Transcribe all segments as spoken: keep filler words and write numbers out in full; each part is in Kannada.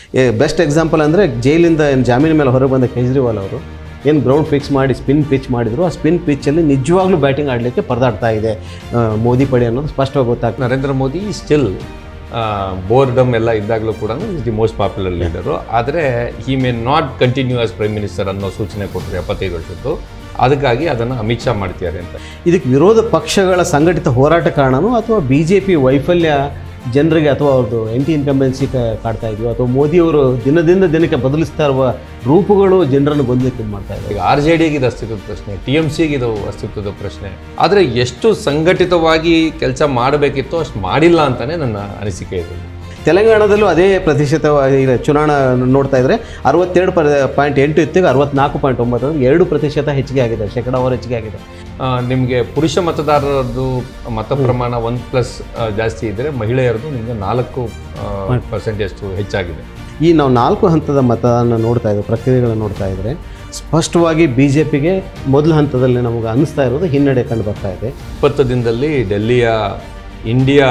ಬೆಸ್ಟ್ ಎಕ್ಸಾಂಪಲ್ ಅಂದರೆ ಜೈಲಿಂದ ಏನು ಜಾಮೀನು ಮೇಲೆ ಹೊರಗೆ ಬಂದ ಕೇಜ್ರಿವಾಲ್ ಅವರು ಏನು ಗ್ರೌಂಡ್ ಫಿಕ್ಸ್ ಮಾಡಿ ಸ್ಪಿನ್ ಪಿಚ್ ಮಾಡಿದ್ರು, ಆ ಸ್ಪಿನ್ ಪಿಚ್ಚಲ್ಲಿ ನಿಜವಾಗ್ಲೂ ಬ್ಯಾಟಿಂಗ್ ಆಡಲಿಕ್ಕೆ ಪರದಾಡ್ತಾ ಇದೆ ಮೋದಿ ಪಡೆ ಅನ್ನೋದು ಸ್ಪಷ್ಟವಾಗಿ ಗೊತ್ತಾಗ್ತದೆ. ನರೇಂದ್ರ ಮೋದಿ ಸ್ಟಿಲ್ ಬೋರ್ಡಮ್ ಎಲ್ಲ ಇದ್ದಾಗಲೂ ಕೂಡ is the most popular leader. ಆದರೆ he may not continue as prime minister ಅನ್ನೋ ಸೂಚನೆ ಕೊಟ್ಟರು ಎಪ್ಪತ್ತೈದು ವರ್ಷದ್ದು. ಅದಕ್ಕಾಗಿ ಅದನ್ನು ಅಮಿತ್ ಶಾ ಮಾಡ್ತಿದ್ದಾರೆ ಅಂತ. ಇದಕ್ಕೆ ವಿರೋಧ ಪಕ್ಷಗಳ ಸಂಘಟಿತ ಹೋರಾಟ ಕಾರಣನೋ ಅಥವಾ ಬಿ ಜೆ ಪಿ ವೈಫಲ್ಯ ಜನರಿಗೆ ಅಥವಾ ಅವ್ರದ್ದು ಆ್ಯಂಟಿ ಇನ್ಕಂಬೆನ್ಸಿ ಕಾಡ್ತಾ ಇದೆಯೋ ಅಥವಾ ಮೋದಿಯವರು ದಿನದಿಂದ ದಿನಕ್ಕೆ ಬದಲಿಸ್ತಾ ಇರುವ ರೂಪಗಳು ಜನರನ್ನು ಗೊಂದಲಕ್ಕೆ ಇದು ಮಾಡ್ತಾ ಇದ್ದಾರೆ. ಈಗ ಆರ್ ಜೆ ಡಿಗೆ ಇದು ಅಸ್ತಿತ್ವದ ಪ್ರಶ್ನೆ, ಟಿ ಎಮ್ ಸಿಗೆ ಇದು ಅಸ್ತಿತ್ವದ ಪ್ರಶ್ನೆ. ಆದರೆ ಎಷ್ಟು ಸಂಘಟಿತವಾಗಿ ಕೆಲಸ ಮಾಡಬೇಕಿತ್ತು ಅಷ್ಟು ಮಾಡಿಲ್ಲ ಅಂತಲೇ ನನ್ನ ಅನಿಸಿಕೆ ಇದೆ. ತೆಲಂಗಾಣದಲ್ಲೂ ಅದೇ ಪ್ರತಿಶತ ಚುನಾವಣಾ ನೋಡ್ತಾ ಇದ್ದರೆ ಅರವತ್ತೆರಡು ಪ ಪಾಯಿಂಟ್ ಎಂಟು ಇತ್ತು, ಅರವತ್ನಾಲ್ಕು ಪಾಯಿಂಟ್ ಒಂಬತ್ತು ಎರಡು ಪ್ರತಿಶತ ಹೆಚ್ಚಿಗೆ ಆಗಿದೆ, ಶೇಕಡಾವಾರು ಹೆಚ್ಚಿಗೆ ಆಗಿದೆ. ನಿಮಗೆ ಪುರುಷ ಮತದಾರರದ್ದು ಮತ ಪ್ರಮಾಣ ಒಂದು ಪ್ಲಸ್ ಜಾಸ್ತಿ ಇದ್ದರೆ ಮಹಿಳೆಯರದು ನಿಮಗೆ ನಾಲ್ಕು ಪರ್ಸೆಂಟೇಜ್ ಹೆಚ್ಚಾಗಿದೆ. ಈ ನಾವು ನಾಲ್ಕು ಹಂತದ ಮತದಾನ ನೋಡ್ತಾ ಇದ್ದೀವಿ, ಪ್ರಕ್ರಿಯೆಗಳನ್ನು ನೋಡ್ತಾ ಇದ್ದರೆ ಸ್ಪಷ್ಟವಾಗಿ ಬಿ ಜೆ ಪಿಗೆ ಮೊದಲ ಹಂತದಲ್ಲಿ ನಮಗೆ ಅನ್ನಿಸ್ತಾ ಇರೋದು ಹಿನ್ನಡೆ ಕಂಡು ಬರ್ತಾ ಇದೆ. ಇಪ್ಪತ್ತು ದಿನದಲ್ಲಿ ಡೆಲ್ಲಿಯ ಇಂಡಿಯಾ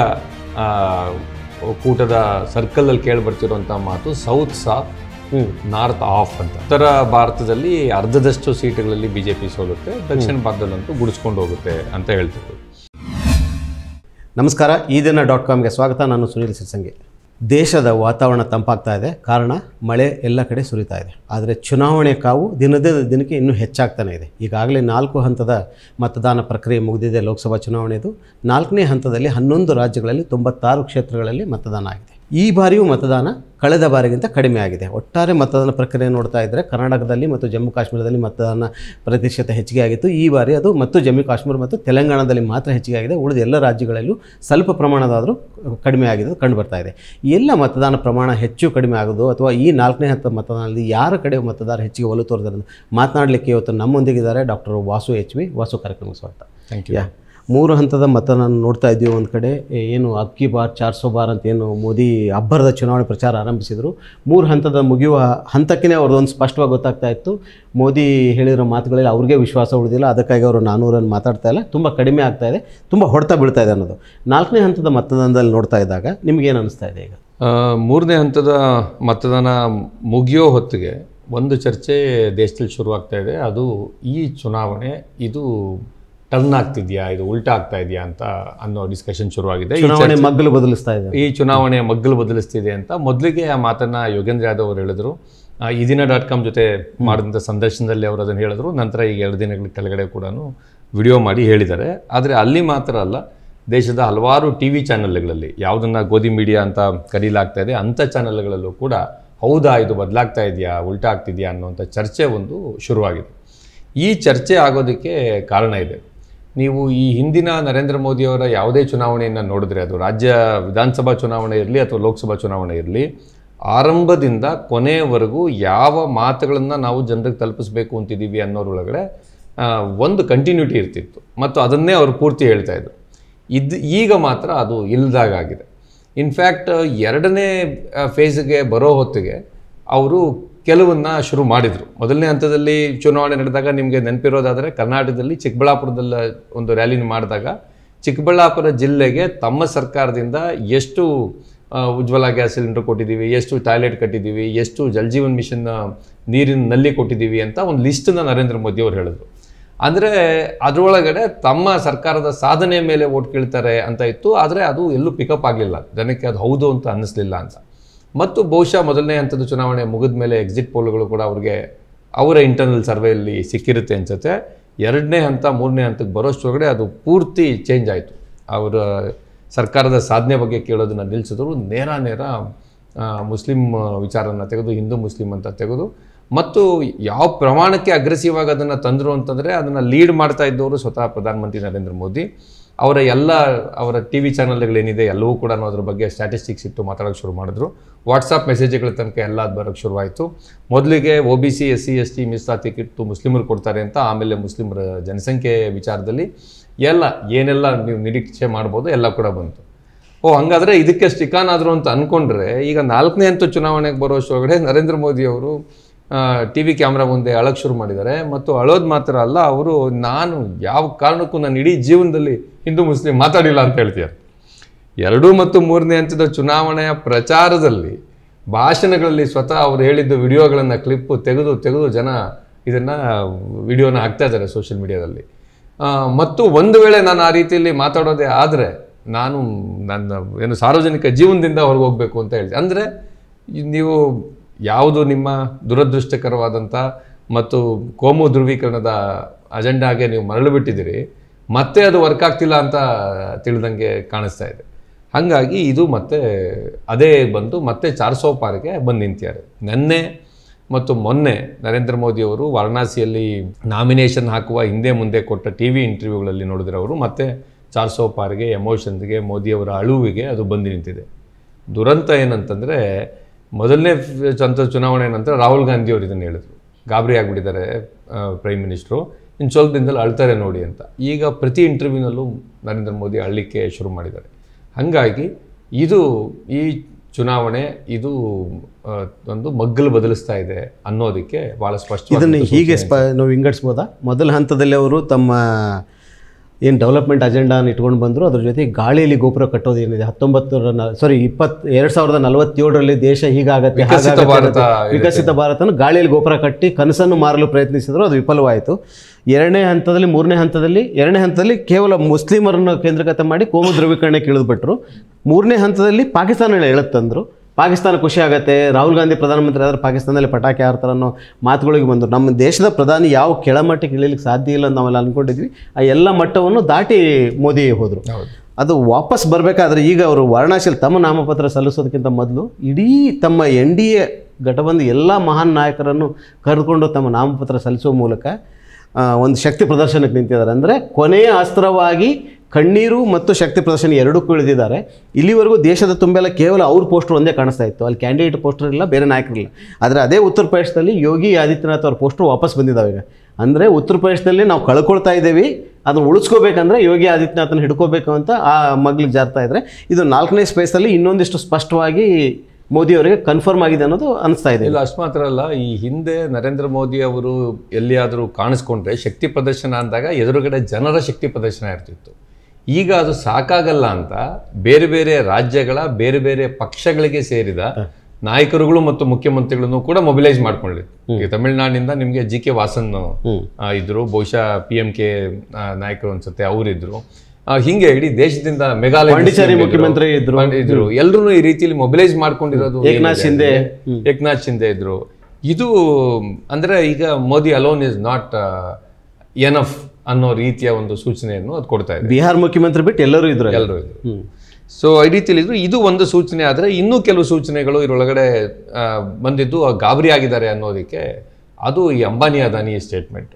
ಕೂಟದ ಸರ್ಕಲಲ್ಲಿ ಕೇಳಿ ಬರ್ತಿರುವಂಥ ಮಾತು ಸೌತ್ ಸಾ ನಾರ್ತ್ ಆಫ್ ಅಂತ. ಉತ್ತರ ಭಾರತದಲ್ಲಿ ಅರ್ಧದಷ್ಟು ಸೀಟುಗಳಲ್ಲಿ ಬಿ ಜೆ ಪಿ ಸೋಲುತ್ತೆ, ದಕ್ಷಿಣ ಭಾರತದಲ್ಲಂತೂ ಗುಡಿಸ್ಕೊಂಡು ಹೋಗುತ್ತೆ ಅಂತ ಹೇಳ್ತಿದ್ರು. ನಮಸ್ಕಾರ, ಈ ದಿನ ಡಾಟ್ ಕಾಮ್ಗೆ ಸ್ವಾಗತ. ನಾನು ಸುನೀಲ್ ಸಿರ್ಸಂಗಿ. ದೇಶದ ವಾತಾವರಣ ತಂಪಾಗ್ತಾ ಇದೆ, ಕಾರಣ ಮಳೆ ಎಲ್ಲ ಕಡೆ ಸುರಿತಾ ಇದೆ. ಆದರೆ ಚುನಾವಣೆ ಕಾವು ದಿನದ ದಿನಕ್ಕೆ ಇನ್ನೂ ಹೆಚ್ಚಾಗ್ತಾನೆ ಇದೆ. ಈಗಾಗಲೇ ನಾಲ್ಕು ಹಂತದ ಮತದಾನ ಪ್ರಕ್ರಿಯೆ ಮುಗಿದಿದೆ ಲೋಕಸಭಾ ಚುನಾವಣೆದು. ನಾಲ್ಕನೇ ಹಂತದಲ್ಲಿ ಹನ್ನೊಂದು ರಾಜ್ಯಗಳಲ್ಲಿ ತೊಂಬತ್ತಾರು ಕ್ಷೇತ್ರಗಳಲ್ಲಿ ಮತದಾನ ಆಗಿದೆ. ಈ ಬಾರಿಯೂ ಮತದಾನ ಕಳೆದ ಬಾರಿಗಿಂತ ಕಡಿಮೆ ಆಗಿದೆ. ಒಟ್ಟಾರೆ ಮತದಾನ ಪ್ರಕ್ರಿಯೆ ನೋಡ್ತಾ ಇದ್ದರೆ ಕರ್ನಾಟಕದಲ್ಲಿ ಮತ್ತು ಜಮ್ಮು ಕಾಶ್ಮೀರದಲ್ಲಿ ಮತದಾನ ಪ್ರತಿಶತ ಹೆಚ್ಚಿಗೆ ಆಗಿತ್ತು. ಈ ಬಾರಿ ಅದು ಮತ್ತು ಜಮ್ಮು ಕಾಶ್ಮೀರ ಮತ್ತು ತೆಲಂಗಾಣದಲ್ಲಿ ಮಾತ್ರ ಹೆಚ್ಚಿಗೆ ಆಗಿದೆ. ಉಳಿದ ಎಲ್ಲ ರಾಜ್ಯಗಳಲ್ಲೂ ಸ್ವಲ್ಪ ಪ್ರಮಾಣದಾದರೂ ಕಡಿಮೆ ಆಗಿದೆ ಕಂಡು ಬರ್ತಾ ಇದೆ. ಎಲ್ಲ ಮತದಾನ ಪ್ರಮಾಣ ಹೆಚ್ಚು ಕಡಿಮೆ ಆಗೋದು ಅಥವಾ ಈ ನಾಲ್ಕನೇ ಹಂತದ ಮತದಾನದಲ್ಲಿ ಯಾರ ಕಡೆ ಮತದಾರ ಹೆಚ್ಚಿಗೆ ಒಲವು ತೋರಿದಾರೆ ಮಾತನಾಡಲಿಕ್ಕೆ ಇವತ್ತು ನಮ್ಮೊಂದಿಗಿದ್ದಾರೆ doctor Vasu H V. Vasu, ಕಾರ್ಯಕ್ರಮಕ್ಕೆ ಸ್ವಾಗತ. Thank you. ಮೂರು ಹಂತದ ಮತದಾನ ನೋಡ್ತಾ ಇದ್ದೀವಿ. ಒಂದು ಕಡೆ ಏನು ಅಕ್ಕಿ ಬಾರ್ ಚಾರ್ ಸೋ ಬಾರ್ ಅಂತ ಏನು ಮೋದಿ ಅಬ್ಬರದ ಚುನಾವಣೆ ಪ್ರಚಾರ ಆರಂಭಿಸಿದರು. ಮೂರು ಹಂತದ ಮುಗಿಯುವ ಹಂತಕ್ಕೇ ಅವ್ರದ್ದೊಂದು ಸ್ಪಷ್ಟವಾಗಿ ಗೊತ್ತಾಗ್ತಾ ಇತ್ತು. ಮೋದಿ ಹೇಳಿರೋ ಮಾತುಗಳಲ್ಲಿ ಅವ್ರಿಗೆ ವಿಶ್ವಾಸ ಉಳಿದಿಲ್ಲ, ಅದಕ್ಕಾಗಿ ಅವರು ನಾನ್ನೂರನ್ನು ಮಾತಾಡ್ತಾ ಇಲ್ಲ, ತುಂಬ ಕಡಿಮೆ ಆಗ್ತಾ ಇದೆ, ತುಂಬ ಹೊಡೆತ ಬೀಳ್ತಾ ಇದೆ ಅನ್ನೋದು. ನಾಲ್ಕನೇ ಹಂತದ ಮತದಾನದಲ್ಲಿ ನೋಡ್ತಾ ಇದ್ದಾಗ ನಿಮಗೇನು ಅನ್ನಿಸ್ತಾ ಇದೆ? ಈಗ ಮೂರನೇ ಹಂತದ ಮತದಾನ ಮುಗಿಯೋ ಹೊತ್ತಿಗೆ ಒಂದು ಚರ್ಚೆ ದೇಶದಲ್ಲಿ ಶುರುವಾಗ್ತಾ ಇದೆ. ಅದು ಈ ಚುನಾವಣೆ ಇದು ಟರ್ನ್ ಆಗ್ತಿದೆಯಾ, ಇದು ಉಲ್ಟಾ ಆಗ್ತಾ ಇದೆಯಾ ಅಂತ ಅನ್ನೋ ಡಿಸ್ಕಷನ್ ಶುರುವಾಗಿದೆ. ಚುನಾವಣೆ ಮಗ್ಗಲು ಬದಲಿಸ್ತಾ ಇದೆ, ಈ ಚುನಾವಣೆ ಮಗ್ಗಲು ಬದಲಿಸ್ತಿದೆ ಅಂತ ಮೊದಲಿಗೆ ಆ ಮಾತನ್ನು ಯೋಗೇಂದ್ರ ಯಾದವ್ ಅವರು ಹೇಳಿದರು. ಈ ದಿನ ಡಾಟ್ ಕಾಮ್ ಜೊತೆ ಮಾಡಿದಂಥ ಸಂದರ್ಶನದಲ್ಲಿ ಅವರು ಅದನ್ನು ಹೇಳಿದ್ರು. ನಂತರ ಈಗ ಎರಡು ದಿನಗಳ ಕೆಳಗಡೆ ಕೂಡ ವಿಡಿಯೋ ಮಾಡಿ ಹೇಳಿದ್ದಾರೆ. ಆದರೆ ಅಲ್ಲಿ ಮಾತ್ರ ಅಲ್ಲ, ದೇಶದ ಹಲವಾರು ಟಿ ವಿ ಚಾನಲ್ಗಳಲ್ಲಿ ಯಾವುದನ್ನು ಗೋಧಿ ಮೀಡಿಯಾ ಅಂತ ಕರೀಲಾಗ್ತಾ ಇದೆ ಅಂಥ ಚಾನಲ್ಗಳಲ್ಲೂ ಕೂಡ ಹೌದಾ ಇದು ಬದಲಾಗ್ತಾ ಇದೆಯಾ, ಉಲ್ಟಾ ಆಗ್ತಿದೆಯಾ ಅನ್ನುವಂಥ ಚರ್ಚೆ ಒಂದು ಶುರುವಾಗಿದೆ. ಈ ಚರ್ಚೆ ಆಗೋದಕ್ಕೆ ಕಾರಣ ಇದೆ. ನೀವು ಈ ಹಿಂದಿನ ನರೇಂದ್ರ ಮೋದಿಯವರ ಯಾವುದೇ ಚುನಾವಣೆಯನ್ನು ನೋಡಿದ್ರೆ, ಅದು ರಾಜ್ಯ ವಿಧಾನಸಭಾ ಚುನಾವಣೆ ಇರಲಿ ಅಥವಾ ಲೋಕಸಭಾ ಚುನಾವಣೆ ಇರಲಿ, ಆರಂಭದಿಂದ ಕೊನೆಯವರೆಗೂ ಯಾವ ಮಾತುಗಳನ್ನು ನಾವು ಜನರಿಗೆ ತಲುಪಿಸ್ಬೇಕು ಅಂತಿದ್ದೀವಿ ಅನ್ನೋರೊಳಗಡೆ ಒಂದು ಕಂಟಿನ್ಯೂಟಿ ಇರ್ತಿತ್ತು ಮತ್ತು ಅದನ್ನೇ ಅವರು ಪೂರ್ತಿ ಹೇಳ್ತಾ ಇದ್ರು. ಇದು ಈಗ ಮಾತ್ರ ಅದು ಇಲ್ಲದಾಗಿದೆ. ಇನ್ಫ್ಯಾಕ್ಟ್ ಎರಡನೇ ಫೇಸ್ಗೆ ಬರೋ ಹೊತ್ತಿಗೆ ಅವರು ಕೆಲವನ್ನ ಶುರು ಮಾಡಿದರು. ಮೊದಲನೇ ಹಂತದಲ್ಲಿ ಚುನಾವಣೆ ನಡೆದಾಗ ನಿಮಗೆ ನೆನಪಿರೋದಾದರೆ ಕರ್ನಾಟಕದಲ್ಲಿ ಚಿಕ್ಕಬಳ್ಳಾಪುರದಲ್ಲಿ ಒಂದು ರ್ಯಾಲಿನ ಮಾಡಿದಾಗ ಚಿಕ್ಕಬಳ್ಳಾಪುರ ಜಿಲ್ಲೆಗೆ ತಮ್ಮ ಸರ್ಕಾರದಿಂದ ಎಷ್ಟು ಉಜ್ವಲ ಗ್ಯಾಸ್ ಸಿಲಿಂಡರ್ ಕೊಟ್ಟಿದ್ದೀವಿ, ಎಷ್ಟು ಟಾಯ್ಲೆಟ್ ಕಟ್ಟಿದ್ದೀವಿ, ಎಷ್ಟು ಜಲ್ ಜೀವನ್ ಮಿಷನ್ ನೀರಿನ ನಲ್ಲಿ ಕೊಟ್ಟಿದ್ದೀವಿ ಅಂತ ಒಂದು ಲಿಸ್ಟನ್ನು ನರೇಂದ್ರ ಮೋದಿ ಅವರು ಹೇಳಿದ್ರು. ಅಂದರೆ ಅದರೊಳಗಡೆ ತಮ್ಮ ಸರ್ಕಾರದ ಸಾಧನೆ ಮೇಲೆ ಓಟ್ ಕೇಳ್ತಾರೆ ಅಂತ ಇತ್ತು. ಆದರೆ ಅದು ಎಲ್ಲೂ ಪಿಕಪ್ ಆಗಲಿಲ್ಲ, ಜನಕ್ಕೆ ಅದು ಹೌದು ಅಂತ ಅನ್ನಿಸ್ಲಿಲ್ಲ ಅಂತ. ಮತ್ತು ಬಹುಶಃ ಮೊದಲನೇ ಹಂತದ ಚುನಾವಣೆ ಮುಗಿದ ಮೇಲೆ ಎಕ್ಸಿಟ್ ಪೋಲ್ಗಳು ಕೂಡ ಅವ್ರಿಗೆ ಅವರ ಇಂಟರ್ನಲ್ ಸರ್ವೆಯಲ್ಲಿ ಸಿಕ್ಕಿರುತ್ತೆ ಅನ್ಸುತ್ತೆ. ಎರಡನೇ ಹಂತ ಮೂರನೇ ಹಂತಕ್ಕೆ ಬರೋಷ್ಟೊಳಗಡೆ ಅದು ಪೂರ್ತಿ ಚೇಂಜ್ ಆಯಿತು. ಅವರ ಸರ್ಕಾರದ ಸಾಧನೆ ಬಗ್ಗೆ ಕೇಳೋದನ್ನು ನಿಲ್ಲಿಸಿದ್ರು. ನೇರ ನೇರ ಮುಸ್ಲಿಂ ವಿಚಾರನ ತೆಗೆದು ಹಿಂದೂ ಮುಸ್ಲಿಂ ಅಂತ ತೆಗೆದು ಮತ್ತು ಯಾವ ಪ್ರಮಾಣಕ್ಕೆ ಅಗ್ರೆಸಿವ್ ಆಗಿ ಅದನ್ನು ತಂದರು ಅಂತಂದರೆ ಅದನ್ನು ಲೀಡ್ ಮಾಡ್ತಾ ಇದ್ದವರು ಸ್ವತಃ ಪ್ರಧಾನಮಂತ್ರಿ ನರೇಂದ್ರ ಮೋದಿ. ಅವರ ಎಲ್ಲ ಅವರ ಟಿ ವಿ ಚಾನಲ್ಗಳೇನಿದೆ ಎಲ್ಲವೂ ಕೂಡ ಅದ್ರ ಬಗ್ಗೆ ಸ್ಟ್ಯಾಟಿಸ್ಟಿಕ್ಸ್ ಇಟ್ಟು ಮಾತಾಡೋಕ್ಕೆ ಶುರು ಮಾಡಿದ್ರು. ವಾಟ್ಸಪ್ ಮೆಸೇಜ್ಗಳ ತನಕ ಎಲ್ಲ ಅದು ಬರೋಕ್ಕೆ ಶುರುವಾಯಿತು. ಮೊದಲಿಗೆ O B C S C S T ಮೀಸಲಾತಿ ಇಟ್ಟು ಮುಸ್ಲಿಮರು ಕೊಡ್ತಾರೆ ಅಂತ, ಆಮೇಲೆ ಮುಸ್ಲಿಮರ ಜನಸಂಖ್ಯೆ ವಿಚಾರದಲ್ಲಿ ಎಲ್ಲ ಏನೆಲ್ಲ ನೀವು ನಿರೀಕ್ಷೆ ಮಾಡ್ಬೋದು ಎಲ್ಲ ಕೂಡ ಬಂತು. ಓ ಹಾಗಾದರೆ ಇದಕ್ಕೆ ಸ್ಟಿಕಾನ್ ಆದರು ಅಂತ ಅಂದ್ಕೊಂಡ್ರೆ ಈಗ ನಾಲ್ಕನೇ ಹಂತ ಚುನಾವಣೆಗೆ ಬರೋಷ್ಟೊಳಗಡೆ ನರೇಂದ್ರ ಮೋದಿ ಅವರು ಟಿ ವಿ ಕ್ಯಾಮ್ರಾ ಮುಂದೆ ಅಳಕ್ಕೆ ಶುರು ಮಾಡಿದ್ದಾರೆ. ಮತ್ತು ಅಳೋದು ಮಾತ್ರ ಅಲ್ಲ, ಅವರು ನಾನು ಯಾವ ಕಾರಣಕ್ಕೂ ನನ್ನ ಇಡೀ ಜೀವನದಲ್ಲಿ ಹಿಂದೂ ಮುಸ್ಲಿಂ ಮಾತಾಡಿಲ್ಲ ಅಂತ ಹೇಳ್ತಿದ್ದಾರೆ. ಎರಡು ಮತ್ತು ಮೂರನೇ ಹಂತದ ಚುನಾವಣೆಯ ಪ್ರಚಾರದಲ್ಲಿ ಭಾಷಣಗಳಲ್ಲಿ ಸ್ವತಃ ಅವ್ರು ಹೇಳಿದ್ದು ವಿಡಿಯೋಗಳನ್ನು ಕ್ಲಿಪ್ಪು ತೆಗೆದು ತೆಗೆದು ಜನ ಇದನ್ನು ವಿಡಿಯೋನ ಹಾಕ್ತಾ ಇದ್ದಾರೆ ಸೋಷಿಯಲ್ ಮೀಡಿಯಾದಲ್ಲಿ. ಮತ್ತು ಒಂದು ವೇಳೆ ನಾನು ಆ ರೀತಿಯಲ್ಲಿ ಮಾತಾಡೋದೇ ಆದರೆ ನಾನು ನನ್ನ ಏನು ಸಾರ್ವಜನಿಕ ಜೀವನದಿಂದ ಹೊರಗೆ ಹೋಗಬೇಕು ಅಂತ ಹೇಳಿದೆ. ಅಂದರೆ ನೀವು ಯಾವುದು ನಿಮ್ಮ ದುರದೃಷ್ಟಕರವಾದಂಥ ಮತ್ತು ಕೋಮು ಧ್ರುವೀಕರಣದ ಅಜೆಂಡಾಗೆ ನೀವು ಮರಳು ಬಿಟ್ಟಿದ್ದೀರಿ, ಮತ್ತೆ ಅದು ವರ್ಕ್ ಆಗ್ತಿಲ್ಲ ಅಂತ ತಿಳಿದಂಗೆ ಕಾಣಿಸ್ತಾ ಇದೆ. ಹಾಗಾಗಿ ಇದು ಮತ್ತೆ ಅದೇ ಬಂದು ಮತ್ತೆ ಚಾರ್ಸೋ ಪಾರ್ಗೆ ಬಂದು ನಿಂತಿದ್ದಾರೆ. ನೆನ್ನೆ ಮತ್ತು ಮೊನ್ನೆ ನರೇಂದ್ರ ಮೋದಿಯವರು ವಾರಣಾಸಿಯಲ್ಲಿ ನಾಮಿನೇಷನ್ ಹಾಕುವ ಹಿಂದೆ ಮುಂದೆ ಕೊಟ್ಟ ಟಿ ವಿ ಇಂಟರ್ವ್ಯೂಗಳಲ್ಲಿ ನೋಡಿದ್ರೆ ಅವರು ಮತ್ತೆ ಚಾರ್ಸೋ ಪಾರ್ಗೆ, ಎಮೋಷನ್ಸ್ಗೆ, ಮೋದಿಯವರ ಅಳುವಿಗೆ ಅದು ಬಂದು ನಿಂತಿದೆ. ದುರಂತ ಏನಂತಂದರೆ ಮೊದಲನೇ ಸಂಸತ್ ಚುನಾವಣೆ ನಂತರ ರಾಹುಲ್ ಗಾಂಧಿಯವರು ಇದನ್ನು ಹೇಳಿದ್ರು, ಗಾಬರಿ ಆಗಿಬಿಟ್ಟಿದ್ದಾರೆ ಪ್ರೈಮ್ ಮಿನಿಸ್ಟ್ರು, ಇನ್ನು ಸ್ವಲ್ಪ ದಿನದಲ್ಲಿ ಅಳ್ತಾರೆ ನೋಡಿ ಅಂತ. ಈಗ ಪ್ರತಿ ಇಂಟರ್ವ್ಯೂನಲ್ಲೂ ನರೇಂದ್ರ ಮೋದಿ ಅಳ್ಳಿಕ್ಕೆ ಶುರು ಮಾಡಿದ್ದಾರೆ. ಹಾಗಾಗಿ ಇದು ಈ ಚುನಾವಣೆ ಇದು ಒಂದು ಮಗ್ಗಲು ಬದಲಿಸ್ತಾ ಇದೆ ಅನ್ನೋದಕ್ಕೆ ಭಾಳ ಸ್ಪಷ್ಟ. ಇದನ್ನು ಹೀಗೆ ಸ್ಪ ನಾವು ವಿಂಗಡಿಸ್ಬೋದಾ? ಮೊದಲ ಹಂತದಲ್ಲಿ ಅವರು ತಮ್ಮ ಏನು ಡೆವಲಪ್ಮೆಂಟ್ ಅಜೆಂಡಾನ ಇಟ್ಕೊಂಡು ಬಂದರು, ಅದ್ರ ಜೊತೆ ಗಾಳಿಯಲ್ಲಿ ಗೋಪುರ ಕಟ್ಟೋದು ಏನಿದೆ ಹತ್ತೊಂಬತ್ತರ ಸಾರಿ ಇಪ್ಪತ್ತು ಎರಡು ಸಾವಿರದ ನಲವತ್ತೇಳರಲ್ಲಿ ದೇಶ ಹೀಗಾಗತ್ತೆ ಹಾಗಾಗತ್ತೆ ವಿಕಸಿತ ಭಾರತನ ಗಾಳಿಯಲ್ಲಿ ಗೋಪುರ ಕಟ್ಟಿ ಕನಸನ್ನು ಮಾರಲು ಪ್ರಯತ್ನಿಸಿದ್ರು, ಅದು ವಿಫಲವಾಯಿತು. ಎರಡನೇ ಹಂತದಲ್ಲಿ ಮೂರನೇ ಹಂತದಲ್ಲಿ ಎರಡನೇ ಹಂತದಲ್ಲಿ ಕೇವಲ ಮುಸ್ಲಿಮರನ್ನು ಕೇಂದ್ರೀಕೃತ ಮಾಡಿ ಕೋಮು ಧ್ರುವೀಕರಣಕ್ಕೆ ಇಳಿದುಬಿಟ್ರು. ಮೂರನೇ ಹಂತದಲ್ಲಿ ಪಾಕಿಸ್ತಾನ ಎಳೆತ್ತಂದರು. ಪಾಕಿಸ್ತಾನ ಖುಷಿ ಆಗುತ್ತೆ, ರಾಹುಲ್ ಗಾಂಧಿ ಪ್ರಧಾನಮಂತ್ರಿ ಆದ್ರೆ ಪಾಕಿಸ್ತಾನದಲ್ಲಿ ಪಟಾಕಿ ಹಾರ್ತಾರೆ ಅನ್ನೋ ಮಾತುಗಳಿಗೆ ಬಂದರು. ನಮ್ಮ ದೇಶದ ಪ್ರಧಾನಿ ಯಾವ ಕೆಳಮಟ್ಟಕ್ಕೆ ಇಳಿಲಿಕ್ಕೆ ಸಾಧ್ಯ ಇಲ್ಲ ಅಂತ ನಾವೆಲ್ಲ ಅಂದ್ಕೊಂಡಿದ್ವಿ. ಆ ಎಲ್ಲ ಮಟ್ಟವನ್ನು ದಾಟಿ ಮೋದಿ ಹೋದರು. ಅದು ವಾಪಸ್ ಬರಬೇಕಾದ್ರೆ ಈಗ ಅವರು ವಾರಣಾಸಿಯಲ್ಲಿ ತಮ್ಮ ನಾಮಪತ್ರ ಸಲ್ಲಿಸೋದಕ್ಕಿಂತ ಮೊದಲು ಇಡೀ ತಮ್ಮ ಎನ್ ಡಿ ಎ ಘಟಬಂಧು ಎಲ್ಲ ಮಹಾನ್ ನಾಯಕರನ್ನು ಕರೆದುಕೊಂಡು ತಮ್ಮ ನಾಮಪತ್ರ ಸಲ್ಲಿಸುವ ಮೂಲಕ ಒಂದು ಶಕ್ತಿ ಪ್ರದರ್ಶನಕ್ಕೆ ನಿಂತಿದ್ದಾರೆ. ಅಂದರೆ ಕೊನೆಯ ಅಸ್ತ್ರವಾಗಿ ಕಣ್ಣೀರು ಮತ್ತು ಶಕ್ತಿ ಪ್ರದರ್ಶನ ಎರಡಕ್ಕೂ ಇಳಿದಿದ್ದಾರೆ. ಇಲ್ಲಿವರೆಗೂ ದೇಶದ ತುಂಬೆಲ್ಲ ಕೇವಲ ಅವ್ರ ಪೋಸ್ಟರ್ ಒಂದೇ ಕಾಣಿಸ್ತಾ ಇತ್ತು, ಅಲ್ಲಿ ಕ್ಯಾಂಡಿಡೇಟ್ ಪೋಸ್ಟರ್ ಇಲ್ಲ, ಬೇರೆ ನಾಯಕರಿಲ್ಲ. ಆದರೆ ಅದೇ ಉತ್ತರ ಪ್ರದೇಶದಲ್ಲಿ ಯೋಗಿ ಆದಿತ್ಯನಾಥ್ ಅವ್ರ ಪೋಸ್ಟರ್ ವಾಪಸ್ ಬಂದಿದ್ದಾವೆ ಈಗ. ಅಂದರೆ ಉತ್ತರ ಪ್ರದೇಶದಲ್ಲಿ ನಾವು ಕಳ್ಕೊಳ್ತಾ ಇದ್ದೀವಿ, ಅದನ್ನು ಉಳಿಸ್ಕೋಬೇಕಂದ್ರೆ ಯೋಗಿ ಆದಿತ್ಯನಾಥನ ಹಿಡ್ಕೋಬೇಕು ಅಂತ ಆ ಮಗ್ಲಿಗೆ ಜಾರ್ತಾ ಇದ್ದಾರೆ. ಇದು ನಾಲ್ಕನೇ ಸ್ಪೇಸಲ್ಲಿ ಇನ್ನೊಂದಿಷ್ಟು ಸ್ಪಷ್ಟವಾಗಿ ಮೋದಿಯವರಿಗೆ ಕನ್ಫರ್ಮ್ ಆಗಿದೆ ಅನ್ನೋದು ಅನಿಸ್ತಾ ಇದೆ. ಇಲ್ಲ, ಅಷ್ಟು ಮಾತ್ರ ಅಲ್ಲ, ಈ ಹಿಂದೆ ನರೇಂದ್ರ ಮೋದಿ ಅವರು ಎಲ್ಲಿಯಾದರೂ ಕಾಣಿಸ್ಕೊಂಡ್ರೆ ಶಕ್ತಿ ಪ್ರದರ್ಶನ ಅಂದಾಗ ಎದುರುಗಡೆ ಜನರ ಶಕ್ತಿ ಪ್ರದರ್ಶನ ಇರ್ತಿತ್ತು. ಈಗ ಅದು ಸಾಕಾಗಲ್ಲ ಅಂತ ಬೇರೆ ಬೇರೆ ರಾಜ್ಯಗಳ ಬೇರೆ ಬೇರೆ ಪಕ್ಷಗಳಿಗೆ ಸೇರಿದ ನಾಯಕರುಗಳು ಮತ್ತು ಮುಖ್ಯಮಂತ್ರಿಗಳನ್ನು ಕೂಡ ಮೊಬಿಲೈಸ್ ಮಾಡ್ಕೊಂಡಿದ್ರು. ಈಗ ತಮಿಳುನಾಡಿನಿಂದ ನಿಮಗೆ ಜಿ ಕೆ ವಾಸನ್ ಇದ್ರು, ಬಹುಶಃ ಪಿ ಎಂ ಕೆ ನಾಯಕರು ಅನ್ಸುತ್ತೆ ಅವರಿದ್ರು. ಹಿಂಗೆ ಇಡೀ ದೇಶದಿಂದ ಮೇಘಾಲಯ ಮುಖ್ಯಮಂತ್ರಿ ಇದ್ರು ಇದ್ರು ಎಲ್ಲರೂ ಈ ರೀತಿಯಲ್ಲಿ ಮೊಬಿಲೈಸ್ ಮಾಡ್ಕೊಂಡಿರೋದು. ಏಕನಾಥ್ ಶಿಂದೆ ಏಕನಾಥ್ ಶಿಂದೆ ಇದ್ರು. ಇದು ಅಂದ್ರೆ ಈಗ Modi alone is not enough ಅನ್ನೋ ರೀತಿಯ ಒಂದು ಸೂಚನೆಯನ್ನು ಅದು ಕೊಡ್ತಾ ಇದೆ. ಬಿಹಾರ್ ಮುಖ್ಯಮಂತ್ರಿ ಬಿಟ್ಟು ಎಲ್ಲರೂ ಇದ್ರು ಎಲ್ಲರೂ ಇದ್ರು ಸೊ ಈ ರೀತಿಯಲ್ಲಿ ಇದ್ರು. ಇದು ಒಂದು ಸೂಚನೆ. ಆದರೆ ಇನ್ನೂ ಕೆಲವು ಸೂಚನೆಗಳು ಇದರೊಳಗಡೆ ಬಂದಿದ್ದು ಗಾಬರಿ ಆಗಿದ್ದಾರೆ ಅನ್ನೋದಕ್ಕೆ ಅದು ಈ ಅಂಬಾನಿ ಅದಾನಿ ಸ್ಟೇಟ್ಮೆಂಟ್.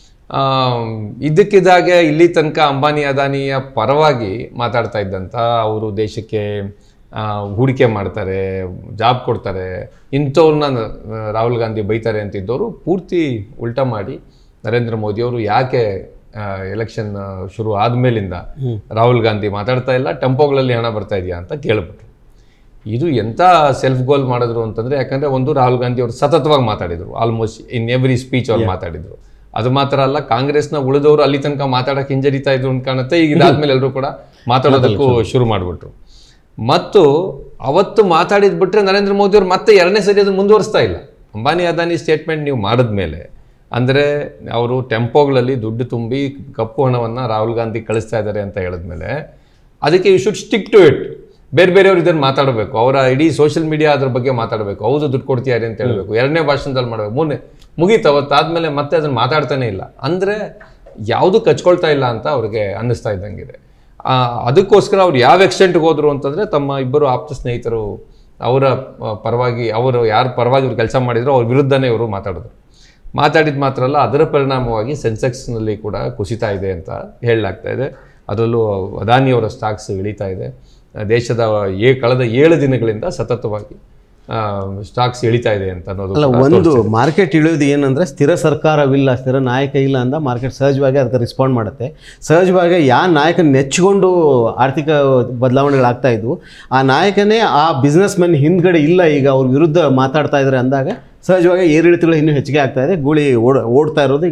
ಇದ್ದಕ್ಕಿದ್ದಾಗೆ ಇಲ್ಲಿ ತನಕ ಅಂಬಾನಿ ಅದಾನಿಯ ಪರವಾಗಿ ಮಾತಾಡ್ತಾ ಇದ್ದಂಥ, ಅವರು ದೇಶಕ್ಕೆ ಹೂಡಿಕೆ ಮಾಡ್ತಾರೆ, ಜಾಬ್ ಕೊಡ್ತಾರೆ, ಇಂಥವ್ರನ್ನ ರಾಹುಲ್ ಗಾಂಧಿ ಬೈತಾರೆ ಅಂತಿದ್ದವರು ಪೂರ್ತಿ ಉಲ್ಟಾ ಮಾಡಿ ನರೇಂದ್ರ ಮೋದಿಯವರು ಯಾಕೆ ಎಲೆಕ್ಷನ್ ಶುರು ಆದಮೇಲಿಂದ ರಾಹುಲ್ ಗಾಂಧಿ ಮಾತಾಡ್ತಾ ಇಲ್ಲ, ಟೆಂಪೋಗಳಲ್ಲಿ ಹಣ ಬರ್ತಾ ಇದೆಯಾ ಅಂತ ಕೇಳ್ಬಿಟ್ರು. ಇದು ಎಂಥ ಸೆಲ್ಫ್ ಗೋಲ್ ಮಾಡಿದ್ರು ಅಂತಂದರೆ, ಯಾಕಂದರೆ ಒಂದು ರಾಹುಲ್ ಗಾಂಧಿ ಅವರು ಸತತವಾಗಿ ಮಾತಾಡಿದರು, ಆಲ್ಮೋಸ್ಟ್ ಇನ್ ಎವ್ರಿ ಸ್ಪೀಚ್ ಅವ್ರು ಮಾತಾಡಿದರು. ಅದು ಮಾತ್ರ ಅಲ್ಲ, ಕಾಂಗ್ರೆಸ್ನ ಉಳಿದವರು ಅಲ್ಲಿ ತನಕ ಮಾತಾಡೋಕೆ ಹಿಂಜರಿತಾ ಇದ್ರು ಅಂತ ಕಾಣುತ್ತೆ. ಈಗ ಇದಾದ್ಮೇಲೆ ಎಲ್ಲರೂ ಕೂಡ ಮಾತಾಡೋದಕ್ಕೂ ಶುರು ಮಾಡಿಬಿಟ್ರು. ಮತ್ತು ಅವತ್ತು ಮಾತಾಡಿದ್ ಬಿಟ್ರೆ ನರೇಂದ್ರ ಮೋದಿ ಅವರು ಮತ್ತೆ ಎರಡನೇ ಸರಿ ಅದನ್ನು ಮುಂದುವರಿಸ್ತಾ ಇಲ್ಲ. ಅಂಬಾನಿ ಅದಾನಿ ಸ್ಟೇಟ್ಮೆಂಟ್ ನೀವು ಮಾಡಿದ್ಮೇಲೆ, ಅಂದರೆ ಅವರು ಟೆಂಪೋಗಳಲ್ಲಿ ದುಡ್ಡು ತುಂಬಿ ಕಪ್ಪು ಹಣವನ್ನು ರಾಹುಲ್ ಗಾಂಧಿ ಕಳಿಸ್ತಾ ಇದ್ದಾರೆ ಅಂತ ಹೇಳಿದ್ಮೇಲೆ ಅದಕ್ಕೆ you should stick to it. ಬೇರೆ ಬೇರೆಯವ್ರು ಇದನ್ನು ಮಾತಾಡಬೇಕು, ಅವರ ಇಡೀ ಸೋಷಿಯಲ್ ಮೀಡಿಯಾ ಅದ್ರ ಬಗ್ಗೆ ಮಾತಾಡಬೇಕು, ಹೌದು ದುಡ್ಡು ಕೊಡ್ತೀಯಾರಿ ಅಂತ ಹೇಳಬೇಕು, ಎರಡನೇ ಭಾಷಣದಲ್ಲಿ ಮಾಡಬೇಕು, ಮೂರನೇ ಮುಗೀತು. ಅವತ್ತಾದ್ಮೇಲೆ ಮತ್ತೆ ಅದನ್ನು ಮಾತಾಡ್ತಾನೆ ಇಲ್ಲ. ಅಂದರೆ ಯಾವುದು ಕಚ್ಕೊಳ್ತಾ ಇಲ್ಲ ಅಂತ ಅವ್ರಿಗೆ ಅನ್ನಿಸ್ತಾ ಇದ್ದಂಗಿದೆ. ಅದಕ್ಕೋಸ್ಕರ ಅವ್ರು ಯಾವ ಎಕ್ಸ್ಟೆಂಟ್ಗೆ ಹೋದ್ರು ಅಂತಂದರೆ, ತಮ್ಮ ಇಬ್ಬರು ಆಪ್ತ ಸ್ನೇಹಿತರು ಅವರ ಪರವಾಗಿ, ಅವರು ಯಾರ ಪರವಾಗಿ ಇವ್ರು ಕೆಲಸ ಮಾಡಿದ್ರು ಅವ್ರ ವಿರುದ್ಧನೇ ಇವರು ಮಾತಾಡಿದ್ರು. ಮಾತಾಡಿದ ಮಾತ್ರ ಅಲ್ಲ, ಅದರ ಪರಿಣಾಮವಾಗಿ ಸೆನ್ಸೆಕ್ಸ್ನಲ್ಲಿ ಕೂಡ ಕುಸಿತಾ ಇದೆ ಅಂತ ಹೇಳಲಾಗ್ತಾ ಇದೆ. ಅದರಲ್ಲೂ ಅದಾನಿಯವರ ಸ್ಟಾಕ್ಸ್ ಇಳಿತಾ ಇದೆ. ದೇಶದ ಏ ಕಳೆದ ಏಳು ದಿನಗಳಿಂದ ಸತತವಾಗಿ ಸ್ಟಾಕ್ಸ್ ಇಳಿತಾ ಇದೆ ಅಂತ ಅನ್ನೋದು. ಅಲ್ಲ, ಒಂದು ಮಾರ್ಕೆಟ್ ಇಳಿಯೋದು ಏನಂದರೆ, ಸ್ಥಿರ ಸರ್ಕಾರವಿಲ್ಲ, ಸ್ಥಿರ ನಾಯಕ ಇಲ್ಲ ಅಂತ ಮಾರ್ಕೆಟ್ ಸಹಜವಾಗಿ ಅದಕ್ಕೆ ರೆಸ್ಪಾಂಡ್ ಮಾಡುತ್ತೆ. ಸಹಜವಾಗಿ ಯಾವ ನಾಯಕ ನೆಚ್ಚಿಕೊಂಡು ಆರ್ಥಿಕ ಬದಲಾವಣೆಗಳಾಗ್ತಾ ಇದ್ವು, ಆ ನಾಯಕನೇ ಆ ಬಿಸ್ನೆಸ್ ಮೆನ್ ಹಿಂದ್ಗಡೆ ಇಲ್ಲ, ಈಗ ಅವ್ರ ವಿರುದ್ಧ ಮಾತಾಡ್ತಾ ಇದ್ದಾರೆ ಅಂದಾಗ ಸಹಜವಾಗಿ ಏರಿಳಿತಗಳು ಇನ್ನೂ ಹೆಚ್ಚಿಗೆ ಆಗ್ತಾ ಇದೆ. ಗೂಳಿ ಓಡ್ ಓಡ್ತಾ ಇರೋದು ಈಗ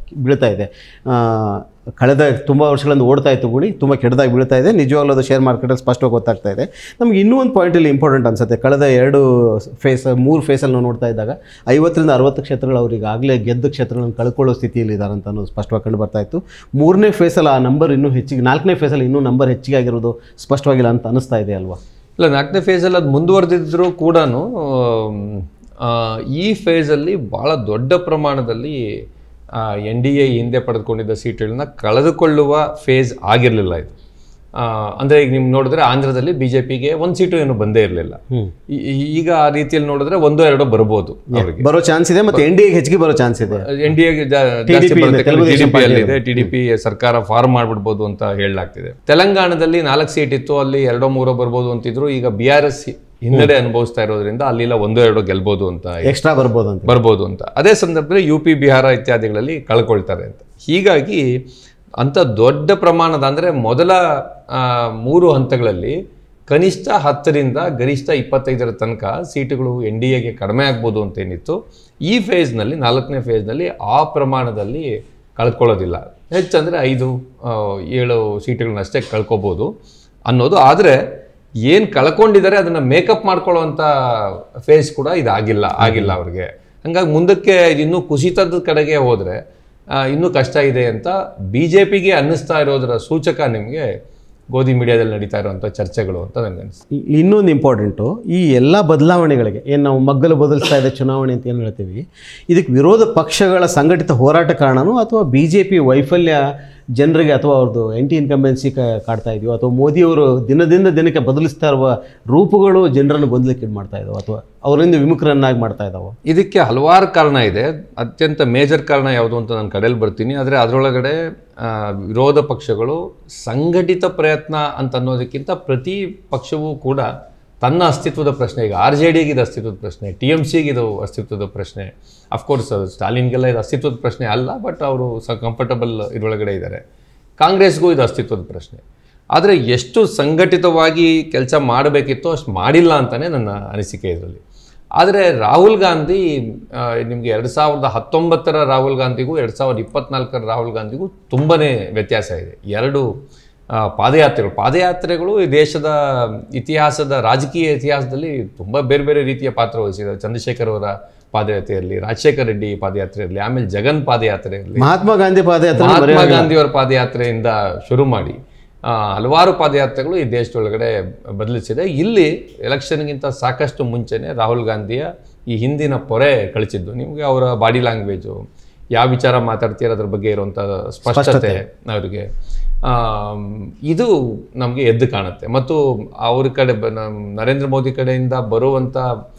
ಬೀಳ್ತಾ ಇದೆ. ಕಳೆದ ತುಂಬ ವರ್ಷಗಳಿಂದ ಓಡ್ತಾ ಇತ್ತು ಗುಳಿ, ತುಂಬ ಕೆಟ್ಟದಾಗಿ ಬೀಳ್ತಾ ಇದೆ. ನಿಜವಾಗ್ಲೂ ಅದು ಶೇರ್ ಮಾರ್ಕೆಟಲ್ಲಿ ಸ್ಪಷ್ಟವಾಗಿ ಗೊತ್ತಾಗ್ತಾ ಇದೆ. ನಮಗೆ ಇನ್ನೂ ಒಂದು ಪಾಯಿಂಟಲ್ಲಿ ಇಂಪಾರ್ಟೆಂಟ್ ಅನಿಸುತ್ತೆ. ಕಳೆದ ಎರಡು ಫೇಸ್ ಮೂರು ಫೇಸಲ್ಲಿ ನಾವು ನೋಡ್ತಾ ಇದ್ದಾಗ ಐವತ್ತರಿಂದ ಅರವತ್ತು ಕ್ಷೇತ್ರಗಳು ಅವ್ರಿಗೆ ಆಗಲೇ ಗೆದ್ದ ಕ್ಷೇತ್ರಗಳನ್ನು ಕಳ್ಕೊಳ್ಳೋ ಸ್ಥಿತಿಯಲ್ಲಿ ಇದ್ದಾರೆ ಅಂತ ಅನ್ನೋದು ಸ್ಪಷ್ಟವಾಗಿ ಕಂಡು ಬರ್ತಾ ಇತ್ತು. ಮೂರನೇ ಫೇಸಲ್ಲಿ ಆ ನಂಬರ್ ಇನ್ನೂ ಹೆಚ್ಚಿಗೆ, ನಾಲ್ಕನೇ ಫೇಸಲ್ಲಿ ಇನ್ನೂ ನಂಬರ್ ಹೆಚ್ಚಿಗೆ ಆಗಿರೋದು ಸ್ಪಷ್ಟವಾಗಿಲ್ಲ ಅಂತ ಅನ್ನಿಸ್ತಾ ಇದೆ ಅಲ್ವಾ? ಇಲ್ಲ, ನಾಲ್ಕನೇ ಫೇಸಲ್ಲಿ ಅದು ಮುಂದುವರೆದಿದ್ದರೂ ಕೂಡ ಈ ಫೇಸಲ್ಲಿ ಭಾಳ ದೊಡ್ಡ ಪ್ರಮಾಣದಲ್ಲಿ ಎನ್ ಡಿ ಎ ಹಿಂದೆ ಪಡೆದುಕೊಂಡಿದ್ದ ಸೀಟುಗಳನ್ನ ಕಳೆದುಕೊಳ್ಳುವ ಫೇಸ್ ಆಗಿರಲಿಲ್ಲ ಇದು. ಅಂದರೆ ಈಗ ನೀವು ನೋಡಿದ್ರೆ ಆಂಧ್ರದಲ್ಲಿ ಬಿ ಜೆ ಪಿಗೆ ಒಂದು ಸೀಟು ಏನು ಬಂದೇ ಇರಲಿಲ್ಲ. ಈಗ ಆ ರೀತಿಯಲ್ಲಿ ನೋಡಿದ್ರೆ ಒಂದೋ ಎರಡೋ ಬರ್ಬೋದು, ಬರೋ ಚಾನ್ಸ್ ಇದೆ. ಮತ್ತೆ ಎನ್ ಡಿ ಎಗೆ ಹೆಚ್ಚಿಗೆ ಬರೋ ಚಾನ್ಸ್ ಇದೆ. ಎನ್ ಡಿ ಎಗೆ ಜಾಸ್ತಿ ಬರುತ್ತೆ, ಟಿ ಡಿ ಪಿ ಅಲ್ಲಿದೆ. ಟಿ ಡಿ ಪಿ ಸರ್ಕಾರ ಫಾರ್ಮ್ ಮಾಡ್ಬಿಡ್ಬೋದು ಅಂತ ಹೇಳಲಾಗ್ತಿದೆ. ತೆಲಂಗಾಣದಲ್ಲಿ ನಾಲ್ಕು ಸೀಟ್ ಇತ್ತು, ಅಲ್ಲಿ ಎರಡೋ ಮೂರೋ ಬರ್ಬೋದು ಅಂತಿದ್ರು. ಈಗ ಬಿ ಆರ್ ಎಸ್ ಹಿನ್ನಡೆ ಅನುಭವಿಸ್ತಾ ಇರೋದ್ರಿಂದ ಅಲ್ಲಿಲ್ಲ ಒಂದೋ ಎರಡೋ ಗೆಲ್ಬೋದು ಅಂತ, ಎಕ್ಸ್ಟ್ರಾ ಬರ್ಬೋದು ಅಂತ ಬರ್ಬೋದು ಅಂತ ಅದೇ ಸಂದರ್ಭದಲ್ಲಿ ಯು ಪಿ ಬಿಹಾರ ಇತ್ಯಾದಿಗಳಲ್ಲಿ ಕಳ್ಕೊಳ್ತಾರೆ ಅಂತ. ಹೀಗಾಗಿ ಅಂಥ ದೊಡ್ಡ ಪ್ರಮಾಣದ ಅಂದರೆ ಮೊದಲ ಮೂರು ಹಂತಗಳಲ್ಲಿ ಕನಿಷ್ಠ ಹತ್ತರಿಂದ ಗರಿಷ್ಠ ಇಪ್ಪತ್ತೈದರ ತನಕ ಸೀಟುಗಳು ಎನ್ ಡಿ ಎಗೆ ಕಡಿಮೆ ಆಗ್ಬೋದು ಅಂತೇನಿತ್ತು. ಈ ಫೇಸ್ನಲ್ಲಿ, ನಾಲ್ಕನೇ ಫೇಸ್ನಲ್ಲಿ ಆ ಪ್ರಮಾಣದಲ್ಲಿ ಕಳ್ಕೊಳ್ಳೋದಿಲ್ಲ. ಹೆಚ್ಚಂದರೆ ಐದು ಏಳು ಸೀಟುಗಳನ್ನಷ್ಟೇ ಕಳ್ಕೊಬೋದು ಅನ್ನೋದು. ಆದರೆ ಏನು ಕಳ್ಕೊಂಡಿದ್ದಾರೆ ಅದನ್ನು ಮೇಕಪ್ ಮಾಡ್ಕೊಳ್ಳೋವಂಥ ಫೇಸ್ ಕೂಡ ಇದಾಗಿಲ್ಲ ಆಗಿಲ್ಲ ಅವ್ರಿಗೆ. ಹಂಗಾಗಿ ಮುಂದಕ್ಕೆ ಇನ್ನೂ ಕುಸಿತದ ಕಡೆಗೆ ಹೋದರೆ ಇನ್ನೂ ಕಷ್ಟ ಇದೆ ಅಂತ ಬಿ ಜೆ ಪಿಗೆ ಅನ್ನಿಸ್ತಾ ಇರೋದರ ಸೂಚಕ ನಿಮಗೆ ಗೋಧಿ ಮೀಡಿಯಾದಲ್ಲಿ ನಡೀತಾ ಇರುವಂಥ ಚರ್ಚೆಗಳು ಅಂತ ನನಗೆ ಅನಿಸ್ತು. ಇನ್ನೊಂದು ಇಂಪಾರ್ಟೆಂಟು, ಈ ಎಲ್ಲ ಬದಲಾವಣೆಗಳಿಗೆ ಏನು ನಾವು ಮಗ್ಗಲು ಬದಲಿಸ್ತಾ ಇದೆ ಚುನಾವಣೆ ಅಂತ ಏನು ಹೇಳ್ತೀವಿ, ಇದಕ್ಕೆ ವಿರೋಧ ಪಕ್ಷಗಳ ಸಂಘಟಿತ ಹೋರಾಟ ಕಾರಣನೋ ಅಥವಾ ಬಿ ಜೆ ಪಿ ವೈಫಲ್ಯ ಜನರಿಗೆ ಅಥವಾ ಅವ್ರದ್ದು ಆ್ಯಂಟಿ ಇನ್ಕಂಬೆನ್ಸಿ ಕಾಡ್ತಾ ಇದೆಯೋ ಅಥವಾ ಮೋದಿಯವರು ದಿನದಿಂದ ದಿನಕ್ಕೆ ಬದಲಿಸ್ತಾ ಇರುವ ರೂಪಗಳು ಜನರನ್ನು ಗೊಂದಲಕ್ಕೆ ಮಾಡ್ತಾ ಇದ್ದಾವೆ ಅಥವಾ ಅವರಿಂದ ವಿಮುಖರನ್ನಾಗಿ ಮಾಡ್ತಾ ಇದ್ದಾವೆ? ಇದಕ್ಕೆ ಹಲವಾರು ಕಾರಣ ಇದೆ. ಅತ್ಯಂತ ಮೇಜರ್ ಕಾರಣ ಯಾವುದು ಅಂತ ನಾನು ಕಡೆಯಲ್ಲಿ ಬರ್ತೀನಿ. ಆದರೆ ಅದರೊಳಗಡೆ ವಿರೋಧ ಪಕ್ಷಗಳು ಸಂಘಟಿತ ಪ್ರಯತ್ನ ಅಂತ ಅನ್ನೋದಕ್ಕಿಂತ ಪ್ರತಿ ಪಕ್ಷವೂ ಕೂಡ ತನ್ನ ಅಸ್ತಿತ್ವದ ಪ್ರಶ್ನೆ, ಈಗ ಆರ್ ಜೆ ಡಿಗೆ ಇದು ಅಸ್ತಿತ್ವದ ಪ್ರಶ್ನೆ, ಟಿ ಎಮ್ ಸಿಗೆ ಇದು ಅಸ್ತಿತ್ವದ ಪ್ರಶ್ನೆ. ಅಫ್ಕೋರ್ಸ್ ಸ್ಟಾಲಿನ್ಗೆಲ್ಲ ಇದು ಅಸ್ತಿತ್ವದ ಪ್ರಶ್ನೆ ಅಲ್ಲ, ಬಟ್ ಅವರು ಸ ಕಂಫರ್ಟಬಲ್ ಇದರೊಳಗಡೆ ಇದ್ದಾರೆ. ಕಾಂಗ್ರೆಸ್ಗೂ ಇದು ಅಸ್ತಿತ್ವದ ಪ್ರಶ್ನೆ. ಆದರೆ ಎಷ್ಟು ಸಂಘಟಿತವಾಗಿ ಕೆಲಸ ಮಾಡಬೇಕಿತ್ತೋ ಅಷ್ಟು ಮಾಡಿಲ್ಲ ಅಂತಲೇ ನನ್ನ ಅನಿಸಿಕೆ ಇದರಲ್ಲಿ. ಆದರೆ ರಾಹುಲ್ ಗಾಂಧಿ, ನಿಮಗೆ ಎರಡು ಸಾವಿರದ ಹತ್ತೊಂಬತ್ತರ ರಾಹುಲ್ ಗಾಂಧಿಗೂ ಎರಡು ಸಾವಿರದ ಇಪ್ಪತ್ನಾಲ್ಕರ ರಾಹುಲ್ ಗಾಂಧಿಗೂ ತುಂಬಾ ವ್ಯತ್ಯಾಸ ಇದೆ. ಎರಡು ಪಾದಯಾತ್ರೆಗಳು ಪಾದಯಾತ್ರೆಗಳು ಈ ದೇಶದ ಇತಿಹಾಸದ, ರಾಜಕೀಯ ಇತಿಹಾಸದಲ್ಲಿ ತುಂಬ ಬೇರೆ ಬೇರೆ ರೀತಿಯ ಪಾತ್ರ ವಹಿಸಿದ್ದಾರೆ. ಚಂದ್ರಶೇಖರ್ ಅವರ ಪಾದಯಾತ್ರೆಯಲ್ಲಿ, ರಾಜಶೇಖರ್ ರೆಡ್ಡಿ ಪಾದಯಾತ್ರೆಯಲ್ಲಿ, ಆಮೇಲೆ ಜಗನ್ ಪಾದಯಾತ್ರೆಯಲ್ಲಿ, ಮಹಾತ್ಮ ಗಾಂಧಿ ಪಾದಯಾತ್ರೆ, ಮಹಾತ್ಮ ಗಾಂಧಿಯವರ ಪಾದಯಾತ್ರೆಯಿಂದ ಶುರು ಮಾಡಿ ಹಲವಾರು ಪಾದಯಾತ್ರೆಗಳು ಈ ದೇಶದೊಳಗಡೆ ಬದಲಿಸಿದೆ. ಇಲ್ಲಿ ಎಲೆಕ್ಷನ್ಗಿಂತ ಸಾಕಷ್ಟು ಮುಂಚೆನೇ ರಾಹುಲ್ ಗಾಂಧಿಯ ಈ ಹಿಂದಿನ ಪೊರೆ ಕಳಿಸಿದ್ದು. ನಿಮಗೆ ಅವರ ಬಾಡಿ ಲ್ಯಾಂಗ್ವೇಜು, ಯಾವ ವಿಚಾರ ಮಾತಾಡ್ತೀರ ಅದ್ರ ಬಗ್ಗೆ ಇರುವಂಥ ಸ್ಪಷ್ಟತೆ ಅವರಿಗೆ, ಇದು ನಮಗೆ ಎದ್ದು ಕಾಣುತ್ತೆ. ಮತ್ತು ಅವ್ರ ಕಡೆ ನರೇಂದ್ರ ಮೋದಿ ಕಡೆಯಿಂದ ಬರುವಂಥ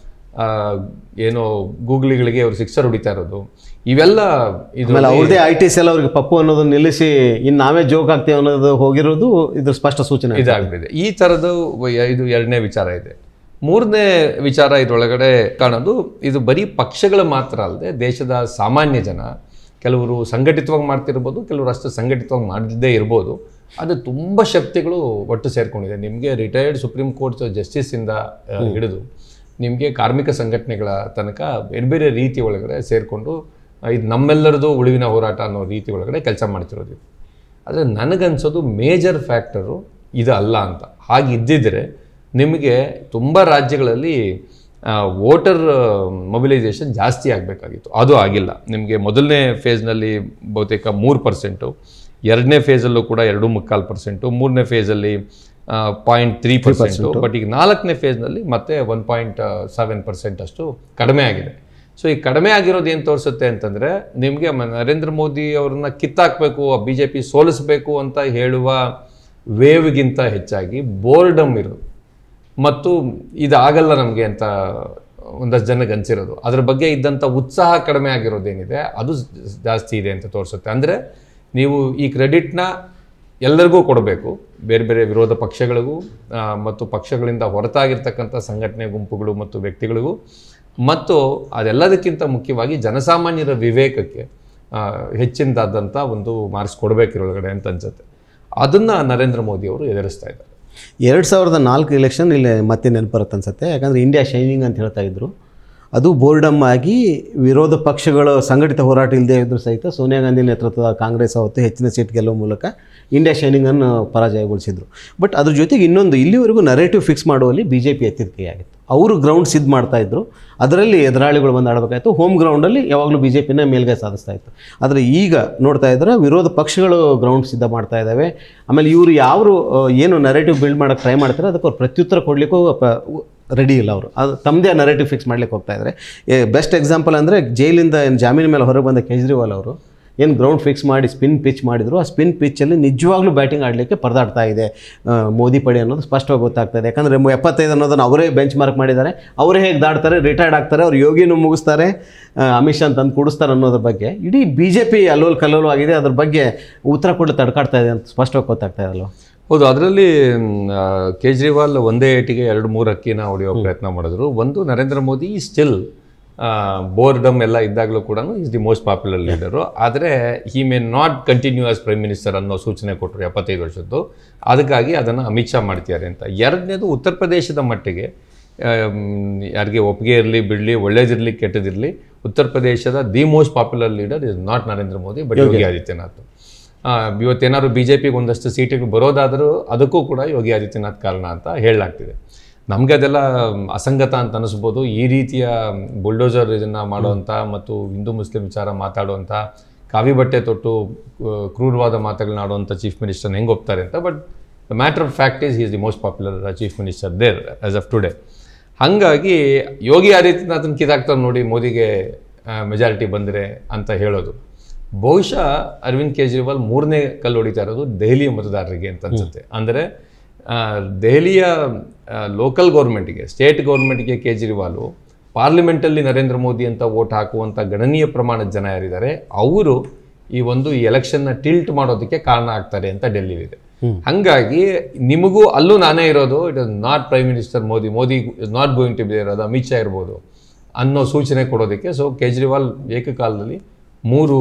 ಏನೋ ಗೂಗ್ಲಿಗಳಿಗೆ ಅವರು ಸಿಕ್ಸರ್ ಹೊಡಿತಾ ಇರೋದು, ಇವೆಲ್ಲ ಇದು ಅವ್ರದೇ ಐ ಟಿ ಸೆಲ್ ಅವ್ರಿಗೆ ಪಪ್ಪು ಅನ್ನೋದನ್ನ ನಿಲ್ಲಿಸಿ ಇನ್ನು ನಾವೇ ಜೋಕ್ ಆಗ್ತೇವೆ ಅನ್ನೋದು ಹೋಗಿರೋದು ಇದ್ರ ಸ್ಪಷ್ಟ ಸೂಚನೆ ಇದಾಗ್ಬಿದೆ. ಈ ಥರದ್ದು ಇದು ಎರಡನೇ ವಿಚಾರ ಇದೆ. ಮೂರನೇ ವಿಚಾರ ಇದರೊಳಗಡೆ ಕಾಣೋದು, ಇದು ಬರೀ ಪಕ್ಷಗಳು ಮಾತ್ರ ಅಲ್ಲದೆ ದೇಶದ ಸಾಮಾನ್ಯ ಜನ, ಕೆಲವರು ಸಂಘಟಿತವಾಗಿ ಮಾಡ್ತಿರ್ಬೋದು, ಕೆಲವರು ಅಷ್ಟು ಸಂಘಟಿತವಾಗಿ ಮಾಡದೇ ಇರ್ಬೋದು. ಅದು ತುಂಬ ಶಕ್ತಿಗಳು ಒಟ್ಟು ಸೇರ್ಕೊಂಡಿದೆ. ನಿಮಗೆ ರಿಟೈರ್ಡ್ ಸುಪ್ರೀಂ ಕೋರ್ಟ್ ಜಸ್ಟಿಸಿಂದ ಹಿಡಿದು ನಿಮಗೆ ಕಾರ್ಮಿಕ ಸಂಘಟನೆಗಳ ತನಕ ಬೇರೆ ಬೇರೆ ರೀತಿ ಒಳಗಡೆ ಸೇರಿಕೊಂಡು ಇದು ನಮ್ಮೆಲ್ಲರದು ಉಳಿವಿನ ಹೋರಾಟ ಅನ್ನೋ ರೀತಿ ಒಳಗಡೆ ಕೆಲಸ ಮಾಡ್ತಿರೋದು. ಆದರೆ ನನಗನ್ಸೋದು ಮೇಜರ್ ಫ್ಯಾಕ್ಟರು ಇದು ಅಲ್ಲ ಅಂತ. ಹಾಗಿದ್ದಿದ್ರೆ ನಿಮಗೆ ತುಂಬ ರಾಜ್ಯಗಳಲ್ಲಿ ವೋಟರ್ ಮೊಬಿಲೈಸೇಷನ್ ಜಾಸ್ತಿ ಆಗಬೇಕಾಗಿತ್ತು. ಅದು ಆಗಿಲ್ಲ. ನಿಮಗೆ ಮೊದಲನೇ ಫೇಸ್ನಲ್ಲಿ ಬಹುತೇಕ ಮೂರು ಪರ್ಸೆಂಟು, ಎರಡನೇ ಫೇಸಲ್ಲೂ ಕೂಡ ಎರಡು ಮುಕ್ಕಾಲು ಪರ್ಸೆಂಟು, ಮೂರನೇ ಫೇಸಲ್ಲಿ ಪಾಯಿಂಟ್ ತ್ರೀ ಪರ್ಸೆಂಟು, ಬಟ್ ಈಗ ನಾಲ್ಕನೇ ಫೇಸ್ನಲ್ಲಿ ಮತ್ತೆ ಒನ್ ಪಾಯಿಂಟ್ ಸೆವೆನ್ ಪರ್ಸೆಂಟ್ ಅಷ್ಟು ಕಡಿಮೆ ಆಗಿದೆ. ಸೊ ಈ ಕಡಿಮೆ ಆಗಿರೋದು ಏನು ತೋರಿಸುತ್ತೆ ಅಂತಂದರೆ, ನಿಮಗೆ ನರೇಂದ್ರ ಮೋದಿ ಅವ್ರನ್ನ ಕಿತ್ತಾಕಬೇಕು, ಬಿ ಜೆ ಪಿ ಸೋಲಿಸಬೇಕು ಅಂತ ಹೇಳುವ ವೇವ್ಗಿಂತ ಹೆಚ್ಚಾಗಿ ಬೋರ್ಡಮ್ ಇರೋದು ಮತ್ತು ಇದಾಗಲ್ಲ ನಮಗೆ ಅಂತ ಒಂದಷ್ಟು ಜನಕ್ಕೆ ಅನಿಸಿರೋದು, ಅದ್ರ ಬಗ್ಗೆ ಇದ್ದಂಥ ಉತ್ಸಾಹ ಕಡಿಮೆ ಆಗಿರೋದೇನಿದೆ ಅದು ಜಾಸ್ತಿ ಇದೆ ಅಂತ ತೋರಿಸುತ್ತೆ. ಅಂದರೆ ನೀವು ಈ ಕ್ರೆಡಿಟ್ನ ಎಲ್ಲರಿಗೂ ಕೊಡಬೇಕು, ಬೇರೆ ಬೇರೆ ವಿರೋಧ ಪಕ್ಷಗಳಿಗೂ ಮತ್ತು ಪಕ್ಷಗಳಿಂದ ಹೊರತಾಗಿರ್ತಕ್ಕಂಥ ಸಂಘಟನೆ ಗುಂಪುಗಳು ಮತ್ತು ವ್ಯಕ್ತಿಗಳಿಗೂ, ಮತ್ತು ಅದೆಲ್ಲದಕ್ಕಿಂತ ಮುಖ್ಯವಾಗಿ ಜನಸಾಮಾನ್ಯರ ವಿವೇಕಕ್ಕೆ ಹೆಚ್ಚಿನದಾದಂಥ ಒಂದು ಮಾರ್ಕ್ಸ್ ಕೊಡಬೇಕಿರೊಳಗಡೆ ಅಂತ ಅನ್ಸುತ್ತೆ. ಅದನ್ನು ನರೇಂದ್ರ ಮೋದಿ ಅವರು ಎದುರಿಸ್ತಾ ಇದ್ದಾರೆ. ಎರಡು ಸಾವಿರದ ನಾಲ್ಕು ಎಲೆಕ್ಷನ್ ಇಲ್ಲಿ ಮತ್ತೆ ನೆನಪು ಬರುತ್ತೆ ಅನ್ಸುತ್ತೆ. ಯಾಕಂದರೆ ಇಂಡಿಯಾ ಶೈನಿಂಗ್ ಅಂತ ಹೇಳ್ತಾ ಇದ್ರು. ಅದು ಬೋರ್ಡಮ್ ಆಗಿ ವಿರೋಧ ಪಕ್ಷಗಳ ಸಂಘಟಿತ ಹೋರಾಟ ಇಲ್ಲದೆ ಇದ್ದರೂ ಸಹಿತ ಸೋನಿಯಾ ಗಾಂಧಿ ನೇತೃತ್ವದ ಕಾಂಗ್ರೆಸ್ ಅವತ್ತು ಹೆಚ್ಚಿನ ಸೀಟ್ ಗೆಲ್ಲುವ ಮೂಲಕ ಇಂಡಿಯಾ ಶೈನಿಂಗನ್ನು ಪರಾಜಯಗೊಳಿಸಿದರು. ಬಟ್ ಅದ್ರ ಜೊತೆಗೆ ಇನ್ನೊಂದು ಇಲ್ಲಿವರೆಗೂ ನರೇಟಿವ್ ಫಿಕ್ಸ್ ಮಾಡುವಲ್ಲಿ ಬಿ ಜೆ ಪಿ ಎತ್ತಿರಿಕೆಯಾಗಿತ್ತು. ಅವರು ಗ್ರೌಂಡ್ ಸಿದ್ಧ ಮಾಡ್ತಾಯಿದ್ರು, ಅದರಲ್ಲಿ ಎದುರಾಳಿಗಳು ಬಂದು ಆಡಬೇಕಾಯಿತು. ಹೋಮ್ ಗ್ರೌಂಡಲ್ಲಿ ಯಾವಾಗಲೂ ಬಿ ಜೆ ಪಿನ ಮೇಲ್ಗೈ ಸಾಧಿಸ್ತಾ ಇತ್ತು. ಆದರೆ ಈಗ ನೋಡ್ತಾ ಇದ್ದರೆ ವಿರೋಧ ಪಕ್ಷಗಳು ಗ್ರೌಂಡ್ ಸಿದ್ಧ ಮಾಡ್ತಾ ಇದ್ದಾವೆ. ಆಮೇಲೆ ಇವರು ಯಾರು ಏನು ನರೇಟಿವ್ ಬಿಲ್ಡ್ ಮಾಡೋಕ್ಕೆ ಟ್ರೈ ಮಾಡ್ತಾರೆ ಅದಕ್ಕೆ ಅವ್ರು ಪ್ರತ್ಯುತ್ತರ ಕೊಡಲಿಕ್ಕೂ ರೆಡಿ ಇಲ್ಲ. ಅವರು ಅದು ತಮ್ಮದೇ ನರೇಟಿವ್ ಫಿಕ್ಸ್ ಮಾಡ್ಲಿಕ್ಕೆ ಹೋಗ್ತಾ ಇದ್ದಾರೆ. ಬೆಸ್ಟ್ ಎಕ್ಸಾಂಪಲ್ ಅಂದರೆ ಜೈಲಿಂದ ಏನು ಜಾಮೀನು ಮೇಲೆ ಹೊರಗೆ ಬಂದ ಕೇಜ್ರಿವಾಲ್ ಅವರು ಏನು ಗ್ರೌಂಡ್ ಫಿಕ್ಸ್ ಮಾಡಿ ಸ್ಪಿನ್ ಪಿಚ್ ಮಾಡಿದ್ರು, ಆ ಸ್ಪಿನ್ ಪಿಚ್ಚಲ್ಲಿ ನಿಜವಾಗ್ಲೂ ಬ್ಯಾಟಿಂಗ್ ಆಡಲಿಕ್ಕೆ ಪರದಾಡ್ತಾ ಇದೆ ಮೋದಿ ಪಡೆ ಅನ್ನೋದು ಸ್ಪಷ್ಟವಾಗಿ ಗೊತ್ತಾಗ್ತಾ ಇದೆ. ಯಾಕಂದರೆ ಎಪ್ಪತ್ತೈದು ಅನ್ನೋದನ್ನು ಅವರೇ ಬೆಂಚ್ ಮಾರ್ಕ್ ಮಾಡಿದ್ದಾರೆ. ಅವರೇ ಹೇಗೆ ದಾಡ್ತಾರೆ, ರಿಟೈರ್ಡ್ ಆಗ್ತಾರೆ, ಅವ್ರು ಯೋಗಿನೂ ಮುಗಿಸ್ತಾರೆ, ಅಮಿತ್ ಶಾ ತಂದು ಕೂಡಿಸ್ತಾರೆ ಅನ್ನೋದ್ರ ಬಗ್ಗೆ ಇಡೀ ಬಿ ಜೆ ಪಿ ಅಲ್ಲೋಲ್ ಕಲ್ಲೋಲು ಆಗಿದೆ. ಅದ್ರ ಬಗ್ಗೆ ಉತ್ತರ ಕೊಡಲು ತಡ್ಕಾಡ್ತಾ ಇದೆ ಅಂತ ಸ್ಪಷ್ಟವಾಗಿ ಗೊತ್ತಾಗ್ತಾ ಇದಲ್ವ? ಹೌದು, ಅದರಲ್ಲಿ ಕೇಜ್ರಿವಾಲ್ ಒಂದೇ ಏಟಿಗೆ ಎರಡು ಮೂರು ಅಕ್ಕಿನ ಹೊಡೆಯೋ ಪ್ರಯತ್ನ ಮಾಡಿದ್ರು. ಒಂದು, ನರೇಂದ್ರ ಮೋದಿ ಸ್ಟಿಲ್ ಬೋರ್ಡಮ್ ಎಲ್ಲ ಇದ್ದಾಗಲೂ ಕೂಡ is the most popular leader. ಆದರೆ he may not continue as prime minister ಅನ್ನೋ ಸೂಚನೆ ಕೊಟ್ಟರು ಎಪ್ಪತ್ತೈದು ವರ್ಷದ್ದು. ಅದಕ್ಕಾಗಿ ಅದನ್ನು ಅಮಿತ್ ಶಾ ಮಾಡ್ತಿದ್ದಾರೆ ಅಂತ. ಎರಡನೇದು, ಉತ್ತರ ಪ್ರದೇಶದ ಮಟ್ಟಿಗೆ ಯಾರಿಗೆ ಒಪ್ಪಿಗೆ ಇರಲಿ ಬಿಡಲಿ, ಒಳ್ಳೇದಿರಲಿ ಕೆಟ್ಟದಿರಲಿ, ಉತ್ತರ ಪ್ರದೇಶದ the most popular leader is not Narendra Modi but Yogi Adityanath. ಇವತ್ತೇನಾದ್ರು ಬಿ ಜೆ ಪಿಗೆ ಒಂದಷ್ಟು ಸೀಟುಗಳು ಬರೋದಾದರೂ ಅದಕ್ಕೂ ಕೂಡ ಯೋಗಿ ಆದಿತ್ಯನಾಥ್ ಕಾರಣ ಅಂತ ಹೇಳಲಾಗ್ತಿದೆ. ನಮಗೆ ಅದೆಲ್ಲ ಅಸಂಗತ ಅಂತ ಅನಿಸ್ಬೋದು. ಈ ರೀತಿಯ ಬುಲ್ಡೋಸರ್ ಇದನ್ನು ಮಾಡುವಂಥ ಮತ್ತು ಹಿಂದೂ ಮುಸ್ಲಿಂ ವಿಚಾರ ಮಾತಾಡುವಂಥ, ಕಾವಿ ಬಟ್ಟೆ ತೊಟ್ಟು ಕ್ರೂರವಾದ ಮಾತುಗಳನ್ನ ಆಡುವಂಥ ಚೀಫ್ ಮಿನಿಸ್ಟರ್ನ ಹೆಂಗೆ ಒಪ್ತಾರೆ ಅಂತ. But the matter of fact is is the most popular chief minister there as of today. ಹಾಗಾಗಿ ಯೋಗಿ ಆದಿತ್ಯನಾಥನ್ ಕಿದಾಕ್ತಾರೆ ನೋಡಿ ಮೋದಿಗೆ ಮೆಜಾರಿಟಿ ಬಂದರೆ ಅಂತ ಹೇಳೋದು. ಬಹುಶಃ ಅರವಿಂದ್ ಕೇಜ್ರಿವಾಲ್ ಮೂರನೇ ಕಲ್ಲು ಹೊಡಿತಾ ಇರೋದು ದೆಹಲಿಯ ಮತದಾರರಿಗೆ ಅಂತ ಅನ್ಸುತ್ತೆ. ಅಂದರೆ ದೆಹಲಿಯ ಲೋಕಲ್ ಗೌರ್ಮೆಂಟ್ಗೆ, ಸ್ಟೇಟ್ ಗೌರ್ಮೆಂಟ್ಗೆ ಕೇಜ್ರಿವಾಲು, ಪಾರ್ಲಿಮೆಂಟಲ್ಲಿ ನರೇಂದ್ರ ಮೋದಿ ಅಂತ ವೋಟ್ ಹಾಕುವಂಥ ಗಣನೀಯ ಪ್ರಮಾಣದ ಜನ ಯಾರಿದ್ದಾರೆ ಅವರು ಈ ಒಂದು ಈ ಎಲೆಕ್ಷನ್ನ ಟಿಲ್ಟ್ ಮಾಡೋದಕ್ಕೆ ಕಾರಣ ಆಗ್ತಾರೆ ಅಂತ ಡೆಲ್ಲಿಲಿದೆ. ಹಾಗಾಗಿ ನಿಮಗೂ ಅಲ್ಲೂ ನಾನೇ ಇರೋದು, it is not prime minister Modi, Modi is not going to be ಇರೋದು, ಅಮಿತ್ ಶಾ ಇರ್ಬೋದು ಅನ್ನೋ ಸೂಚನೆ ಕೊಡೋದಕ್ಕೆ. ಸೊ ಕೇಜ್ರಿವಾಲ್ ಏಕಕಾಲದಲ್ಲಿ ಮೂರು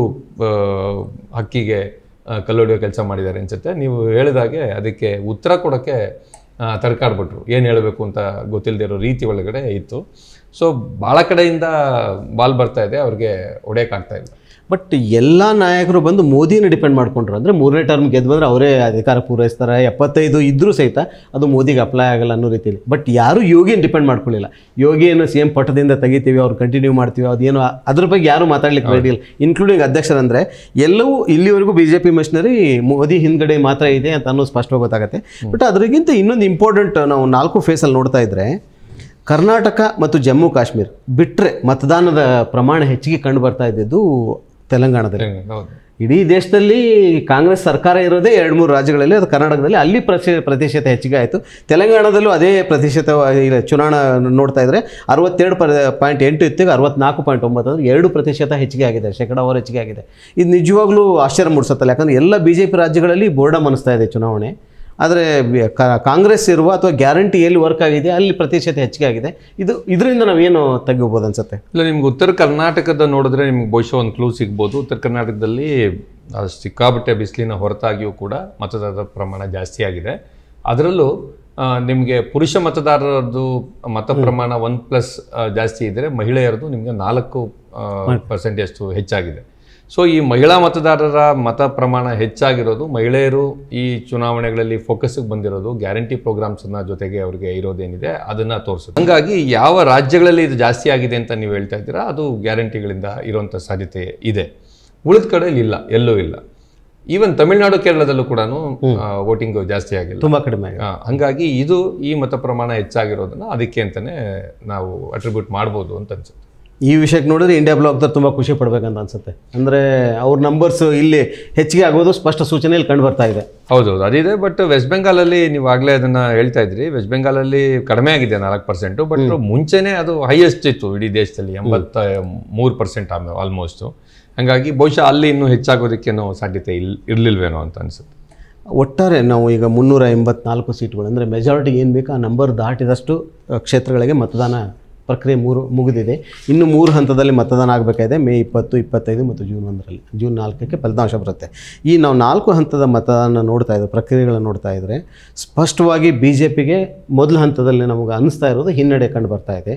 ಹಕ್ಕಿಗೆ ಕಲ್ಲೊಡೆಯೋ ಕೆಲಸ ಮಾಡಿದ್ದಾರೆ ಅನ್ಸುತ್ತೆ. ನೀವು ಹೇಳಿದಾಗೆ ಅದಕ್ಕೆ ಉತ್ತರ ಕೊಡೋಕ್ಕೆ ತಡ್ಕಾಡ್ಬಿಟ್ರು. ಏನು ಹೇಳಬೇಕು ಅಂತ ಗೊತ್ತಿಲ್ಲದೆ ಇರೋ ರೀತಿ ಒಳಗಡೆ ಇತ್ತು. ಸೊ ಭಾಳ ಕಡೆಯಿಂದ ಬಾಲ್ ಬರ್ತಾ ಇದೆ, ಅವ್ರಿಗೆ ಹೊಡೆಯೋಕ್ಕಾಗ್ತಾ ಇಲ್ಲ. ಬಟ್ ಎಲ್ಲ ನಾಯಕರು ಬಂದು ಮೋದಿನ ಡಿಪೆಂಡ್ ಮಾಡ್ಕೊಂಡ್ರು. ಅಂದರೆ ಮೂರನೇ ಟರ್ಮ್ ಗೆದ್ದು ಬಂದರೆ ಅವರೇ ಅಧಿಕಾರ ಪೂರೈಸ್ತಾರೆ, ಎಪ್ಪತ್ತೈದು ಇದ್ದರೂ ಸಹಿತ ಅದು ಮೋದಿಗೆ ಅಪ್ಲೈ ಆಗಲ್ಲ ಅನ್ನೋ ರೀತಿಯಲ್ಲಿ. ಬಟ್ ಯಾರೂ ಯೋಗಿನ ಡಿಪೆಂಡ್ ಮಾಡ್ಕೊಳ್ಳಿಲ್ಲ. ಯೋಗಿಯನ್ನು ಸಿ ಎಂ ಪಟ್ಟದಿಂದ ತೆಗಿತೀವಿ, ಅವ್ರು ಕಂಟಿನ್ಯೂ ಮಾಡ್ತೀವಿ, ಅದೇನು ಅದ್ರ ಬಗ್ಗೆ ಯಾರೂ ಮಾತಾಡ್ಲಿಕ್ಕೆ ರೆಡಿ ಇಲ್ಲ, ಇನ್ಕ್ಲೂಡಿಂಗ್ ಅಧ್ಯಕ್ಷರಂದರೆ. ಎಲ್ಲವೂ ಇಲ್ಲಿವರೆಗೂ B J P machinery Modi ಹಿಂದ್ಗಡೆ ಮಾತ್ರ ಇದೆ ಅಂತ ಅನ್ನೋದು ಸ್ಪಷ್ಟವಾಗಿ ಗೊತ್ತಾಗುತ್ತೆ. ಬಟ್ ಅದರಿಗಿಂತ ಇನ್ನೊಂದು ಇಂಪಾರ್ಟೆಂಟ್ ನಾವು ನಾಲ್ಕು ಫೇಸಲ್ಲಿ ನೋಡ್ತಾ ಇದ್ದರೆ, ಕರ್ನಾಟಕ ಮತ್ತು ಜಮ್ಮು ಕಾಶ್ಮೀರ ಬಿಟ್ಟರೆ ಮತದಾನದ ಪ್ರಮಾಣ ಹೆಚ್ಚಿಗೆ ಕಂಡು ಬರ್ತಾ ಇದ್ದಿದ್ದು ತೆಲಂಗಾಣದಲ್ಲಿ. ಇಡೀ ದೇಶದಲ್ಲಿ ಕಾಂಗ್ರೆಸ್ ಸರ್ಕಾರ ಇರೋದೇ ಎರಡು ಮೂರು ರಾಜ್ಯಗಳಲ್ಲಿ, ಅದು ಕರ್ನಾಟಕದಲ್ಲಿ ಅಲ್ಲಿ ಪ್ರತಿ ಪ್ರತಿಶತ ಹೆಚ್ಚಿಗೆ ಆಯಿತು. ತೆಲಂಗಾಣದಲ್ಲೂ ಅದೇ ಪ್ರತಿಶತ ಚುನಾವಣಾ ನೋಡ್ತಾ ಇದ್ದರೆ ಅರವತ್ತೆರಡು ಪ ಪಾಯಿಂಟ್ ಎಂಟು ಇತ್ತು, ಅರವತ್ನಾಲ್ಕು ಪಾಯಿಂಟ್ ಒಂಬತ್ತು ಅಂದರೆ ಎರಡು ಪ್ರತಿಶತ ಹೆಚ್ಚಿಗೆ ಆಗಿದೆ, ಶೇಕಡಾವಾರು ಹೆಚ್ಚಿಗೆ ಆಗಿದೆ. ಇದು ನಿಜವಾಗ್ಲೂ ಆಶ್ಚರ್ಯ ಮೂಡಿಸುತ್ತಲ್ಲ. ಯಾಕಂದರೆ ಎಲ್ಲ ಬಿ ಜೆ ಪಿ ರಾಜ್ಯಗಳಲ್ಲಿ ಬೋರ್ಡಮ್ ಅನ್ನಿಸ್ತಾ ಇದೆ ಚುನಾವಣೆ. ಆದರೆ ಕಾಂಗ್ರೆಸ್ ಇರುವ ಅಥವಾ ಗ್ಯಾರಂಟಿ ಎಲ್ಲಿ ವರ್ಕ್ ಆಗಿದೆ ಅಲ್ಲಿ ಪ್ರತಿಶತ ಹೆಚ್ಚಿಗೆ ಆಗಿದೆ. ಇದು ಇದರಿಂದ ನಾವೇನು ತೆಗಿಬೋದು ಅನ್ಸುತ್ತೆ? ಇಲ್ಲ, ನಿಮ್ಗೆ ಉತ್ತರ ಕರ್ನಾಟಕದ ನೋಡಿದ್ರೆ ನಿಮ್ಗೆ ಬಹುಶಃ ಒಂದು ಕ್ಲೂ ಸಿಗ್ಬೋದು. ಉತ್ತರ ಕರ್ನಾಟಕದಲ್ಲಿ ಸಿಕ್ಕಾಬಟ್ಟೆ ಬಿಸಿಲಿನ ಹೊರತಾಗಿಯೂ ಕೂಡ ಮತದಾರರ ಪ್ರಮಾಣ ಜಾಸ್ತಿ ಆಗಿದೆ. ಅದರಲ್ಲೂ ನಿಮಗೆ ಪುರುಷ ಮತದಾರರದ್ದು ಮತ ಪ್ರಮಾಣ ಒನ್ ಪ್ಲಸ್ ಜಾಸ್ತಿ ಇದ್ದರೆ ಮಹಿಳೆಯರದು ನಿಮಗೆ ನಾಲ್ಕು ಪರ್ಸೆಂಟೇಜ್ ಹೆಚ್ಚಾಗಿದೆ. ಸೊ ಈ ಮಹಿಳಾ ಮತದಾರರ ಮತ ಪ್ರಮಾಣ ಹೆಚ್ಚಾಗಿರೋದು, ಮಹಿಳೆಯರು ಈ ಚುನಾವಣೆಗಳಲ್ಲಿ ಫೋಕಸ್ಗೆ ಬಂದಿರೋದು, ಗ್ಯಾರಂಟಿ ಪ್ರೋಗ್ರಾಮ್ಸ್ನ ಜೊತೆಗೆ ಅವರಿಗೆ ಇರೋದೇನಿದೆ ಅದನ್ನು ತೋರಿಸುತ್ತೆ. ಹಾಗಾಗಿ ಯಾವ ರಾಜ್ಯಗಳಲ್ಲಿ ಇದು ಜಾಸ್ತಿ ಆಗಿದೆ ಅಂತ ನೀವು ಹೇಳ್ತಾ ಇದ್ದೀರಾ, ಅದು ಗ್ಯಾರಂಟಿಗಳಿಂದ ಇರುವಂಥ ಸಾಧ್ಯತೆ ಇದೆ. ಉಳಿದ ಕಡೆಯಲ್ಲಿ ಇಲ್ಲ, ಎಲ್ಲೂ ಇಲ್ಲ. ಈವನ್ ತಮಿಳುನಾಡು, ಕೇರಳದಲ್ಲೂ ಕೂಡ ವೋಟಿಂಗ್ ಜಾಸ್ತಿ ಆಗಿಲ್ಲ, ತುಂಬ ಕಡಿಮೆ. ಹಾಗಾಗಿ ಇದು ಈ ಮತ ಪ್ರಮಾಣ ಹೆಚ್ಚಾಗಿರೋದನ್ನು ಅದಕ್ಕೆ ಅಂತಲೇ ನಾವು ಅಟ್ರಿಬ್ಯೂಟ್ ಮಾಡ್ಬೋದು ಅಂತ ಅನ್ಸುತ್ತೆ. ಈ ವಿಷಯಕ್ಕೆ ನೋಡಿದ್ರೆ ಇಂಡಿಯಾ ಬ್ಲಾಕ್ದವ್ರು ತುಂಬ ಖುಷಿ ಪಡಬೇಕಂತ ಅನ್ಸುತ್ತೆ. ಅಂದರೆ ಅವ್ರ ನಂಬರ್ಸ್ ಇಲ್ಲಿ ಹೆಚ್ಚಿಗೆ ಆಗೋದು ಸ್ಪಷ್ಟ ಸೂಚನೆಯಲ್ಲಿ ಕಂಡು ಬರ್ತಾ ಇದೆ. ಹೌದೌದು, ಅದಿದೆ. ಬಟ್ ವೆಸ್ಟ್ ಬೆಂಗಾಲಲ್ಲಿ ನೀವು ಆಗಲೇ ಅದನ್ನು ಹೇಳ್ತಾ ಇದ್ರಿ, ವೆಸ್ಟ್ ಬೆಂಗಾಲಲ್ಲಿ ಕಡಿಮೆ ಆಗಿದೆ ನಾಲ್ಕು ಪರ್ಸೆಂಟು. ಬಟ್ ಮುಂಚೆನೇ ಅದು ಹೈಯೆಸ್ಟ್ ಇತ್ತು ಇಡೀ ದೇಶದಲ್ಲಿ, ಎಂಬತ್ತ ಮೂರು ಪರ್ಸೆಂಟ್ ಆಮೇಲೆ ಆಲ್ಮೋಸ್ಟು. ಹಾಗಾಗಿ ಬಹುಶಃ ಅಲ್ಲಿ ಇನ್ನೂ ಹೆಚ್ಚಾಗೋದಕ್ಕೇನೋ ಸಾಧ್ಯತೆ ಇಲ್ ಇರಲಿಲ್ವೇನೋ ಅಂತ ಅನಿಸುತ್ತೆ. ಒಟ್ಟಾರೆ ನಾವು ಈಗ ಮುನ್ನೂರ ಎಂಬತ್ನಾಲ್ಕು ಸೀಟ್ಗಳು ಅಂದರೆ ಮೆಜಾರಿಟಿಗೆ ಏನು ಬೇಕು ಆ ನಂಬರ್ ದಾಟಿದಷ್ಟು ಕ್ಷೇತ್ರಗಳಿಗೆ ಮತದಾನ ಪ್ರಕ್ರಿಯೆ ಮೂರು ಮುಗಿದಿದೆ. ಇನ್ನು ಮೂರು ಹಂತದಲ್ಲಿ ಮತದಾನ ಆಗಬೇಕಾಗಿದೆ. ಮೇ ಇಪ್ಪತ್ತು, ಇಪ್ಪತ್ತೈದು ಮತ್ತು ಜೂನ್ ಒಂದರಲ್ಲಿ, ಜೂನ್ ನಾಲ್ಕಕ್ಕೆ ಫಲಿತಾಂಶ ಬರುತ್ತೆ. ಈ ನಾವು ನಾಲ್ಕು ಹಂತದ ಮತದಾನ ನೋಡ್ತಾ ಇದ್ದರೆ, ಪ್ರಕ್ರಿಯೆಗಳನ್ನು ನೋಡ್ತಾ ಇದ್ದರೆ ಸ್ಪಷ್ಟವಾಗಿ ಬಿ ಜೆ ಪಿಗೆ ಮೊದಲ ಹಂತದಲ್ಲಿ ನಮಗೆ ಅನ್ನಿಸ್ತಾ ಇರೋದು ಹಿನ್ನಡೆ ಕಂಡು ಬರ್ತಾ ಇದೆ.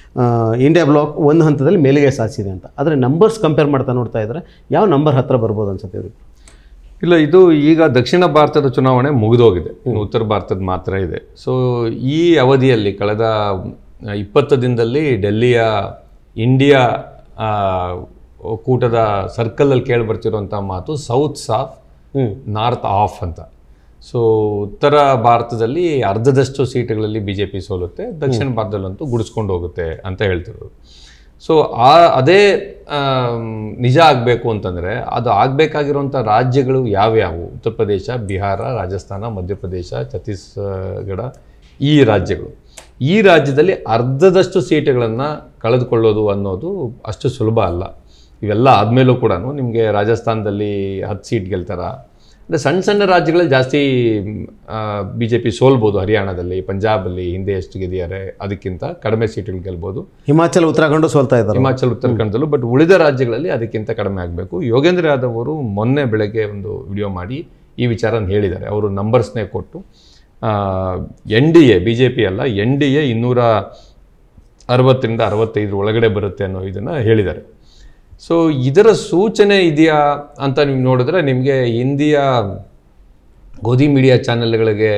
ಇಂಡಿಯಾ ಬ್ಲಾಕ್ ಒಂದು ಹಂತದಲ್ಲಿ ಮೇಲಿಗೆ ಸಾಧಿಸಿದೆ ಅಂತ. ಆದರೆ ನಂಬರ್ಸ್ ಕಂಪೇರ್ ಮಾಡ್ತಾ ನೋಡ್ತಾ ಇದ್ದರೆ ಯಾವ ನಂಬರ್ ಹತ್ತಿರ ಬರ್ಬೋದು ಅನ್ಸುತ್ತೆ ಇವ್ರಿಗೆ? ಇಲ್ಲ, ಇದು ಈಗ ದಕ್ಷಿಣ ಭಾರತದ ಚುನಾವಣೆ ಮುಗಿದೋಗಿದೆ, ಇನ್ನು ಉತ್ತರ ಭಾರತದ ಮಾತ್ರ ಇದೆ. ಸೊ ಈ ಅವಧಿಯಲ್ಲಿ ಕಳೆದ ಇಪ್ಪತ್ತು ದಿನದಲ್ಲಿ ಡೆಲ್ಲಿಯ ಇಂಡಿಯಾ ಕೂಟದ ಸರ್ಕಲಲ್ಲಿ ಕೇಳಿ ಬರ್ತಿರುವಂಥ ಮಾತು ಸೌತ್ ಸಾಫ್ ನಾರ್ತ್ ಆಫ್ ಅಂತ. ಸೊ ಉತ್ತರ ಭಾರತದಲ್ಲಿ ಅರ್ಧದಷ್ಟು ಸೀಟುಗಳಲ್ಲಿ ಬಿ ಜೆ ಪಿ ಸೋಲುತ್ತೆ, ದಕ್ಷಿಣ ಭಾರತದಲ್ಲಂತೂ ಗುಡಿಸ್ಕೊಂಡು ಹೋಗುತ್ತೆ ಅಂತ ಹೇಳ್ತಿರೋದು. ಸೊ ಆ ಅದೇ ನಿಜ ಆಗಬೇಕು ಅಂತಂದರೆ ಅದು ಆಗಬೇಕಾಗಿರುವಂಥ ರಾಜ್ಯಗಳು ಯಾವ್ಯಾವು? ಉತ್ತರ ಪ್ರದೇಶ, ಬಿಹಾರ, ರಾಜಸ್ಥಾನ, ಮಧ್ಯಪ್ರದೇಶ, ಛತ್ತೀಸ್ಗಢ, ಈ ರಾಜ್ಯಗಳು. ಈ ರಾಜ್ಯದಲ್ಲಿ ಅರ್ಧದಷ್ಟು ಸೀಟುಗಳನ್ನು ಕಳೆದುಕೊಳ್ಳೋದು ಅನ್ನೋದು ಅಷ್ಟು ಸುಲಭ ಅಲ್ಲ. ಇವೆಲ್ಲ ಆದಮೇಲೂ ಕೂಡ ನಿಮಗೆ ರಾಜಸ್ಥಾನದಲ್ಲಿ ಹತ್ತು ಸೀಟ್ ಗೆಲ್ತಾರ, ಅಂದರೆ ಸಣ್ಣ ಸಣ್ಣ ರಾಜ್ಯಗಳಲ್ಲಿ ಜಾಸ್ತಿ ಬಿ ಜೆ ಪಿ ಸೋಲ್ಬೋದು. ಹರಿಯಾಣದಲ್ಲಿ, ಪಂಜಾಬಲ್ಲಿ ಹಿಂದೆ ಎಷ್ಟು ಗೆದ್ದಿದ್ದಾರೆ ಅದಕ್ಕಿಂತ ಕಡಿಮೆ ಸೀಟುಗಳು ಗೆಲ್ಬೋದು. ಹಿಮಾಚಲ, ಉತ್ತರಾಖಂಡ ಸೋಲ್ತಾ ಇದ್ದಾರೆ. ಹಿಮಾಚಲ, ಉತ್ತರಾಖಂಡದಲ್ಲೂ. ಬಟ್ ಉಳಿದ ರಾಜ್ಯಗಳಲ್ಲಿ ಅದಕ್ಕಿಂತ ಕಡಿಮೆ ಆಗಬೇಕು. ಯೋಗೇಂದ್ರ ಯಾದವ್ ಅವರು ಮೊನ್ನೆ ಬೆಳಗ್ಗೆ ಒಂದು ವಿಡಿಯೋ ಮಾಡಿ ಈ ವಿಚಾರನ ಹೇಳಿದ್ದಾರೆ. ಅವರು ನಂಬರ್ಸ್ನೇ ಕೊಟ್ಟು N D A, B J P ಅಲ್ಲ, ಎನ್ ಡಿ ಎ ಇನ್ನೂರ ಅರವತ್ತರಿಂದ ಅರವತ್ತೈದರ ಒಳಗಡೆ ಬರುತ್ತೆ ಅನ್ನೋ ಇದನ್ನು ಹೇಳಿದ್ದಾರೆ. ಸೊ ಇದರ ಸೂಚನೆ ಇದೆಯಾ ಅಂತ ನೀವು ನೋಡಿದ್ರೆ ನಿಮಗೆ ಹಿಂದಿಯ ಗೋಧಿ ಮೀಡಿಯಾ ಚಾನೆಲ್ಗಳಿಗೆ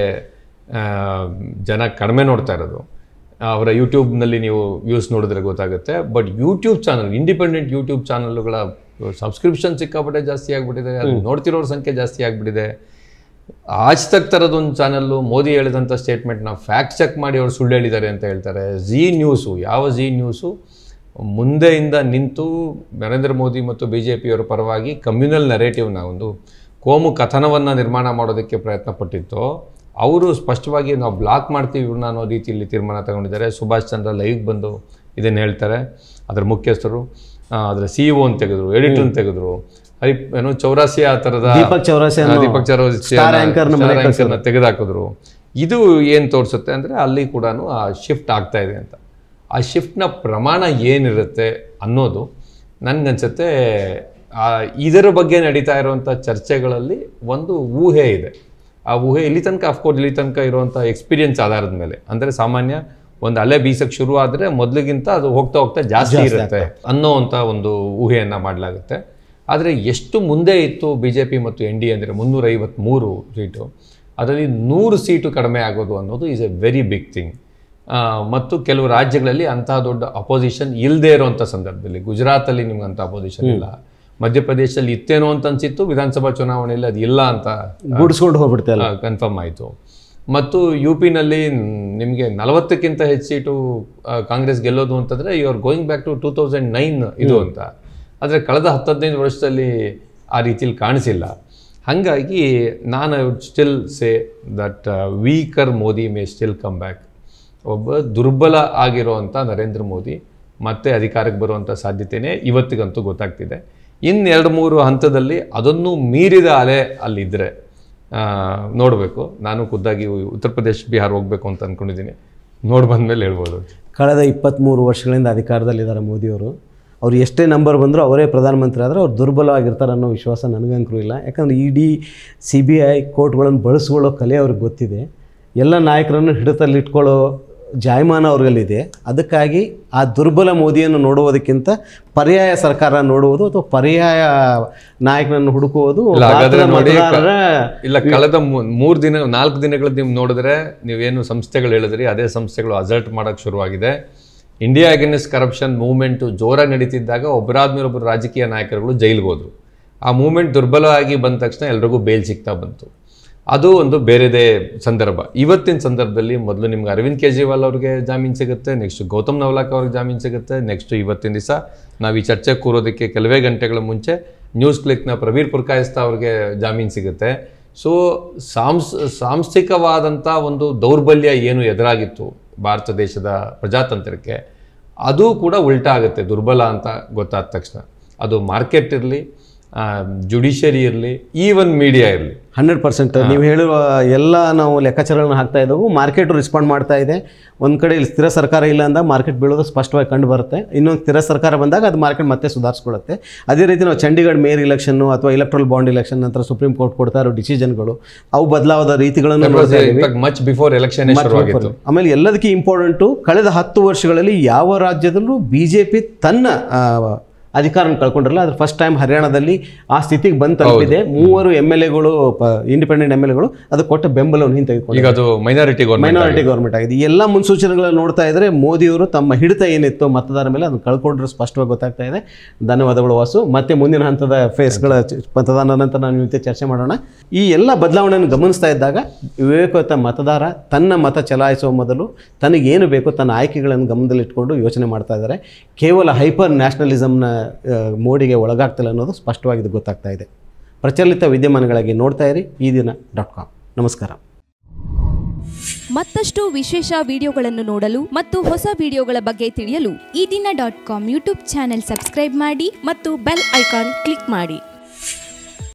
ಜನ ಕಡಿಮೆ ನೋಡ್ತಾ ಇರೋದು. ಅವರ ಯೂಟ್ಯೂಬ್ನಲ್ಲಿ ನೀವು ವ್ಯೂಸ್ ನೋಡಿದ್ರೆ ಗೊತ್ತಾಗುತ್ತೆ. But YouTube channel, independent YouTube ಚಾನಲ್ಗಳ ಸಬ್ಸ್ಕ್ರಿಪ್ಷನ್ ಸಿಕ್ಕಾಪಟ್ಟೆ ಜಾಸ್ತಿ ಆಗಿಬಿಟ್ಟಿದೆ, ಅದು ನೋಡ್ತಿರೋರ ಸಂಖ್ಯೆ ಜಾಸ್ತಿ ಆಗಿಬಿಟ್ಟಿದೆ. ಆಜ್ ತಕ್ ಥರದೊಂದು ಚಾನಲ್ಲು ಮೋದಿ ಹೇಳಿದಂಥ ಸ್ಟೇಟ್ಮೆಂಟ್ನ ಫ್ಯಾಕ್ಟ್ ಚೆಕ್ ಮಾಡಿ ಅವರು ಸುಳ್ಳು ಹೇಳಿದ್ದಾರೆ ಅಂತ ಹೇಳ್ತಾರೆ. ಝೀ ನ್ಯೂಸು, ಯಾವ ಝೀ ನ್ಯೂಸು ಮುಂದೆಯಿಂದ ನಿಂತು ನರೇಂದ್ರ ಮೋದಿ ಮತ್ತು ಬಿ ಜೆ ಪಿಯವರ ಪರವಾಗಿ ಕಮ್ಯುನಲ್ ನರೇಟಿವ್ನ, ಒಂದು ಕೋಮು ಕಥನವನ್ನು ನಿರ್ಮಾಣ ಮಾಡೋದಕ್ಕೆ ಪ್ರಯತ್ನ ಪಟ್ಟಿತ್ತು, ಅವರು ಸ್ಪಷ್ಟವಾಗಿ ನಾವು ಬ್ಲಾಕ್ ಮಾಡ್ತೀವಿ ಇವ್ರನ್ನ ಅನ್ನೋ ರೀತಿಯಲ್ಲಿ ತೀರ್ಮಾನ ತಗೊಂಡಿದ್ದಾರೆ. ಸುಭಾಷ್ ಚಂದ್ರ ಲೈವ್ಗೆ ಬಂದು ಇದನ್ನು ಹೇಳ್ತಾರೆ. ಅದರ ಮುಖ್ಯಸ್ಥರು ಅದರ ಸಿ ಇ ಒನ್ ತೆಗೆದ್ರು, ಎಡಿಟರ್ನ ತೆಗೆದ್ರು, ಹರಿ ಏನೋ ಚೌರಾಸಿ ಆ ಥರದ ದೀಪಕ್ ಚೌರಾಸಿ ದೀಪಕ್ ಚೌರಾಸಿಯನ್ನ ತೆಗೆದುಹಾಕಿದ್ರು. ಇದು ಏನು ತೋರಿಸುತ್ತೆ ಅಂದರೆ ಅಲ್ಲಿ ಕೂಡ ಆ ಶಿಫ್ಟ್ ಆಗ್ತಾ ಇದೆ ಅಂತ. ಆ ಶಿಫ್ಟ್ನ ಪ್ರಮಾಣ ಏನಿರುತ್ತೆ ಅನ್ನೋದು ನನಗನ್ಸುತ್ತೆ ಇದರ ಬಗ್ಗೆ ನಡೀತಾ ಇರುವಂಥ ಚರ್ಚೆಗಳಲ್ಲಿ ಒಂದು ಊಹೆ ಇದೆ. ಆ ಊಹೆ ಇಲ್ಲಿ ತನಕ ಅಫ್ಕೋರ್ಸ್ ಇಲ್ಲಿ ತನಕ ಇರುವಂಥ ಎಕ್ಸ್ಪೀರಿಯನ್ಸ್ ಆಧಾರದ ಮೇಲೆ, ಅಂದರೆ ಸಾಮಾನ್ಯ ಒಂದು ಅಲೆ ಬೀಸಕ್ಕೆ ಶುರು ಆದರೆ ಮೊದಲಿಗಿಂತ ಅದು ಹೋಗ್ತಾ ಹೋಗ್ತಾ ಜಾಸ್ತಿ ಇರುತ್ತೆ ಅನ್ನೋವಂಥ ಒಂದು ಊಹೆಯನ್ನು ಮಾಡಲಾಗುತ್ತೆ. ಆದರೆ ಎಷ್ಟು ಮುಂದೆ ಇತ್ತು ಬಿ ಜೆ ಪಿ ಮತ್ತು ಎನ್ ಡಿ ಎ ಅಂದರೆ ಮುನ್ನೂರ ಐವತ್ತ್ಮೂರು ಸೀಟು, ಅದರಲ್ಲಿ ನೂರು ಸೀಟು ಕಡಿಮೆ ಆಗೋದು ಅನ್ನೋದು is a very big thing. ಮತ್ತು ಕೆಲವು ರಾಜ್ಯಗಳಲ್ಲಿ ಅಂತಹ ದೊಡ್ಡ ಅಪೋಸಿಷನ್ ಇಲ್ಲದೆ ಇರುವಂಥ ಸಂದರ್ಭದಲ್ಲಿ, ಗುಜರಾತಲ್ಲಿ ನಿಮ್ಗೆ ಅಂಥ ಅಪೋಸಿಷನ್ ಇಲ್ಲ, ಮಧ್ಯಪ್ರದೇಶದಲ್ಲಿ ಇತ್ತೇನೋ ಅಂತ ಅನಿಸಿತ್ತು, ವಿಧಾನಸಭಾ ಚುನಾವಣೆಯಲ್ಲಿ ಅದು ಇಲ್ಲ ಅಂತ ಗುಡಿಸ್ಕೊಂಡು ಹೋಗ್ಬಿಡ್ತಲ್ಲ ಕನ್ಫರ್ಮ್ ಆಯಿತು. ಮತ್ತು ಯು ಪಿನಲ್ಲಿ ನಿಮಗೆ ನಲವತ್ತಕ್ಕಿಂತ ಹೆಚ್ಚು ಸೀಟು ಕಾಂಗ್ರೆಸ್ ಗೆಲ್ಲೋದು ಅಂತಂದರೆ you are going back to two thousand nine ಇದು ಅಂತ. ಆದರೆ ಕಳೆದ ಹತ್ತು ಹದಿನೈದು ವರ್ಷದಲ್ಲಿ ಆ ರೀತಿಯಲ್ಲಿ ಕಾಣಿಸಿಲ್ಲ. ಹಾಗಾಗಿ ನಾನು still say that weaker Modi may still come back. ಒಬ್ಬ ದುರ್ಬಲ ಆಗಿರುವಂಥ ನರೇಂದ್ರ ಮೋದಿ ಮತ್ತೆ ಅಧಿಕಾರಕ್ಕೆ ಬರುವಂಥ ಸಾಧ್ಯತೆಯೇ ಇವತ್ತಿಗಂತೂ ಗೊತ್ತಾಗ್ತಿದೆ. ಇನ್ನು ಎರಡು ಮೂರು ಹಂತದಲ್ಲಿ ಅದನ್ನು ಮೀರಿದ ಅಲೆ ಅಲ್ಲಿದ್ದರೆ ನೋಡಬೇಕು. ನಾನು ಖುದ್ದಾಗಿ ಉತ್ತರ ಪ್ರದೇಶ, ಬಿಹಾರ ಹೋಗಬೇಕು ಅಂತ ಅಂದ್ಕೊಂಡಿದ್ದೀನಿ. ನೋಡಿ ಬಂದಮೇಲೆ ಹೇಳ್ಬೋದು. ಕಳೆದ ಇಪ್ಪತ್ತ್ಮೂರು ವರ್ಷಗಳಿಂದ ಅಧಿಕಾರದಲ್ಲಿದ್ದಾರೆ ಮೋದಿಯವರು. ಅವ್ರು ಎಷ್ಟೇ ನಂಬರ್ ಬಂದರೂ ಅವರೇ ಪ್ರಧಾನಮಂತ್ರಿ ಆದರೆ ಅವ್ರು ದುರ್ಬಲವಾಗಿರ್ತಾರೆ ಅನ್ನೋ ವಿಶ್ವಾಸ ನನಗಂಕರೂ ಇಲ್ಲ. ಯಾಕಂದರೆ ಇಡೀ ಸಿ ಬಿ ಐ ಕೋರ್ಟ್ಗಳನ್ನು ಬಳಸ್ಕೊಳ್ಳೋ ಕಲೆ ಅವ್ರಿಗೆ ಗೊತ್ತಿದೆ. ಎಲ್ಲ ನಾಯಕರನ್ನು ಹಿಡಿತಲ್ಲಿಟ್ಕೊಳ್ಳೋ ಜಾಯಮಾನ ಅವ್ರಿಗಲ್ಲಿದೆ. ಅದಕ್ಕಾಗಿ ಆ ದುರ್ಬಲ ಮೋದಿಯನ್ನು ನೋಡುವುದಕ್ಕಿಂತ ಪರ್ಯಾಯ ಸರ್ಕಾರ ನೋಡುವುದು ಅಥವಾ ಪರ್ಯಾಯ ನಾಯಕನನ್ನು ಹುಡುಕುವುದು ಇಲ್ಲ. ಕಳೆದ ಮೂರು ದಿನ ನಾಲ್ಕು ದಿನಗಳು ನೀವು ನೋಡಿದ್ರೆ, ನೀವೇನು ಸಂಸ್ಥೆಗಳು ಹೇಳಿದ್ರಿ ಅದೇ ಸಂಸ್ಥೆಗಳು ಅಸರ್ಟ್ ಮಾಡೋಕ್ಕೆ ಶುರುವಾಗಿದೆ. ಇಂಡಿಯಾ ಅಗೇನ್ಸ್ಟ್ ಕರಪ್ಷನ್ ಮೂವ್ಮೆಂಟು ಜೋರಾಗಿ ನಡೀತಿದ್ದಾಗ ಒಬ್ಬರಾದ್ಮೇಲೆ ಒಬ್ಬರು ರಾಜಕೀಯ ನಾಯಕರುಗಳು ಜೈಲಿಗೆ ಹೋದರು. ಆ ಮೂವ್ಮೆಂಟ್ ದುರ್ಬಲ ಆಗಿ ಬಂದ ತಕ್ಷಣ ಎಲ್ರಿಗೂ ಬೇಲ್ ಸಿಗ್ತಾ ಬಂತು. ಅದು ಒಂದು ಬೇರೆದೇ ಸಂದರ್ಭ. ಇವತ್ತಿನ ಸಂದರ್ಭದಲ್ಲಿ ಮೊದಲು ನಿಮ್ಗೆ ಅರವಿಂದ್ ಕೇಜ್ರಿವಾಲ್ ಅವ್ರಿಗೆ ಜಾಮೀನು ಸಿಗುತ್ತೆ, ನೆಕ್ಸ್ಟ್ ಗೌತಮ್ ನವಲಾಖ ಅವ್ರಿಗೆ ಜಾಮೀನು ಸಿಗುತ್ತೆ, ನೆಕ್ಸ್ಟ್ ಇವತ್ತಿನ ದಿವಸ ನಾವು ಈ ಚರ್ಚೆ ಕೂರೋದಕ್ಕೆ ಕೆಲವೇ ಗಂಟೆಗಳ ಮುಂಚೆ ನ್ಯೂಸ್ ಕ್ಲಿಕ್ನ ಪ್ರವೀರ್ ಪುರ್ಕಾಯಸ್ತ ಅವ್ರಿಗೆ ಜಾಮೀನು ಸಿಗುತ್ತೆ. ಸೊ ಸಾಂಸ್ ಸಾಂಸ್ಥಿಕವಾದಂಥ ಒಂದು ದೌರ್ಬಲ್ಯ ಏನು ಎದುರಾಗಿತ್ತು ಭಾರತ ದೇಶದ ಪ್ರಜಾತಂತ್ರಕ್ಕೆ, ಅದು ಕೂಡ ಉಲ್ಟಾ ಆಗುತ್ತೆ ದುರ್ಬಲ ಅಂತ ಗೊತ್ತಾದ ತಕ್ಷಣ. ಅದು ಮಾರ್ಕೆಟ್ ಇರಲಿ ಜುಡಿಷಿಯರಿ ಇರಲಿ, ಈವನ್ ಮೀಡಿಯಾ ಇರಲಿ. ಹಂಡ್ರೆಡ್ ಪರ್ಸೆಂಟ್ ನೀವು ಹೇಳಿರುವ ಎಲ್ಲ ನಾವು ಲೆಕ್ಕಾಚಾರಗಳನ್ನ ಹಾಕ್ತಾ ಇದ್ದವು. ಮಾರ್ಕೆಟು ರೆಸ್ಪಾಂಡ್ ಮಾಡ್ತಾ ಇದೆ. ಒಂದು ಕಡೆ ಇಲ್ಲಿ ಸ್ಥಿರ ಸರ್ಕಾರ ಇಲ್ಲ ಅಂದಾಗ ಮಾರ್ಕೆಟ್ ಬೀಳೋದು ಸ್ಪಷ್ಟವಾಗಿ ಕಂಡು ಬರುತ್ತೆ. ಇನ್ನೊಂದು ಸ್ಥಿರ ಸರ್ಕಾರ ಬಂದಾಗ ಅದು ಮಾರ್ಕೆಟ್ ಮತ್ತೆ ಸುಧಾರಿಸ್ಕೊಳ್ಳುತ್ತೆ. ಅದೇ ರೀತಿ ನಾವು ಚಂಡೀಗಢ ಮೇಯರ್ ಇಲೆಕ್ಷನ್ನು ಅಥವಾ ಎಲೆಕ್ಟ್ರಲ್ ಬಾಂಡ್ ಇಲೆಕ್ಷನ್ ನಂತರ ಸುಪ್ರೀಂ ಕೋರ್ಟ್ ಕೊಡ್ತಾ ಇರೋ ಡಿಸಿಷನ್ಗಳು, ಅವು ಬದಲಾದ ರೀತಿಗಳನ್ನು ಮಚ್ ಬಿಫೋರ್ ಎಲೆಕ್ಷನ್. ಆಮೇಲೆ ಎಲ್ಲದಕ್ಕೆ ಇಂಪಾರ್ಟೆಂಟು, ಕಳೆದ ಹತ್ತು ವರ್ಷಗಳಲ್ಲಿ ಯಾವ ರಾಜ್ಯದಲ್ಲೂ ಬಿ ಜೆ ಪಿ ತನ್ನ ಅಧಿಕಾರ ಕಳ್ಕೊಂಡಿರಲ್ಲ. ಅದ್ರ ಫಸ್ಟ್ ಟೈಮ್ ಹರಿಯಾಣದಲ್ಲಿ ಆ ಸ್ಥಿತಿಗೆ ಬಂದು ತಲುಪಿದೆ. ಮೂವರು ಎಮ್ ಎಲ್ ಎಗಳು, ಇಂಡಿಪೆಂಡೆಂಟ್ ಎಮ್ ಎಲ್ ಎಗಳು ಅದು ಕೊಟ್ಟ ಬೆಂಬಲವನ್ನು ಹಿಂತೆಗೆದುಕೊಂಡು ಈಗ ಅದು ಮೈನಾರಿಟಿ ಮೈನಾರಿಟಿ ಗೌರ್ಮೆಂಟ್ ಆಗಿದೆ. ಈ ಎಲ್ಲ ಮುನ್ಸೂಚನೆಗಳನ್ನು ನೋಡ್ತಾ ಇದ್ರೆ ಮೋದಿಯವರು ತಮ್ಮ ಹಿಡಿತ ಏನಿತ್ತು ಮತದಾರ ಮೇಲೆ ಅದನ್ನು ಕಳ್ಕೊಂಡ್ರೆ ಸ್ಪಷ್ಟವಾಗಿ ಗೊತ್ತಾಗ್ತಾ ಇದೆ. ಧನ್ಯವಾದಗಳು ವಾಸು. ಮತ್ತೆ ಮುಂದಿನ ಹಂತದ ಫೇಸ್ಗಳ ಮತದಾನ ನಂತರ ನಾವು ಜೊತೆ ಚರ್ಚೆ ಮಾಡೋಣ. ಈ ಎಲ್ಲ ಬದಲಾವಣೆಯನ್ನು ಗಮನಿಸ್ತಾ ಇದ್ದಾಗ ವಿವೇಕಯುತ ಮತದಾರ ತನ್ನ ಮತ ಚಲಾಯಿಸುವ ಮೊದಲು ತನಗೇನು ಬೇಕು ತನ್ನ ಆಯ್ಕೆಗಳನ್ನು ಗಮನದಲ್ಲಿಟ್ಕೊಂಡು ಯೋಚನೆ ಮಾಡ್ತಾ ಇದ್ದಾರೆ. ಕೇವಲ ಹೈಪರ್ ನ್ಯಾಷನಲಿಸಮ್ನ ಮೋಡಿಗೆ ಒಳಗಾಗ್ತಿಲ್ಲ ಅನ್ನೋದು ಸ್ಪಷ್ಟವಾಗಿ ಗೊತ್ತಾಗ್ತಾ ಇದೆ. ಪ್ರಚಲಿತ ವಿದ್ಯಮಾನಗಳಾಗಿ ನೋಡ್ತಾ ಇರಿ ಈ ದಿನ ಡಾಟ್ ಕಾಮ್. ನಮಸ್ಕಾರ. ಮತ್ತಷ್ಟು ವಿಶೇಷ ವಿಡಿಯೋಗಳನ್ನು ನೋಡಲು ಮತ್ತು ಹೊಸ ವಿಡಿಯೋಗಳ ಬಗ್ಗೆ ತಿಳಿಯಲು ಈ ದಿನ dot com YouTube channel subscribe ಮಾಡಿ ಮತ್ತು ಬೆಲ್ ಐಕಾನ್ ಕ್ಲಿಕ್ ಮಾಡಿ.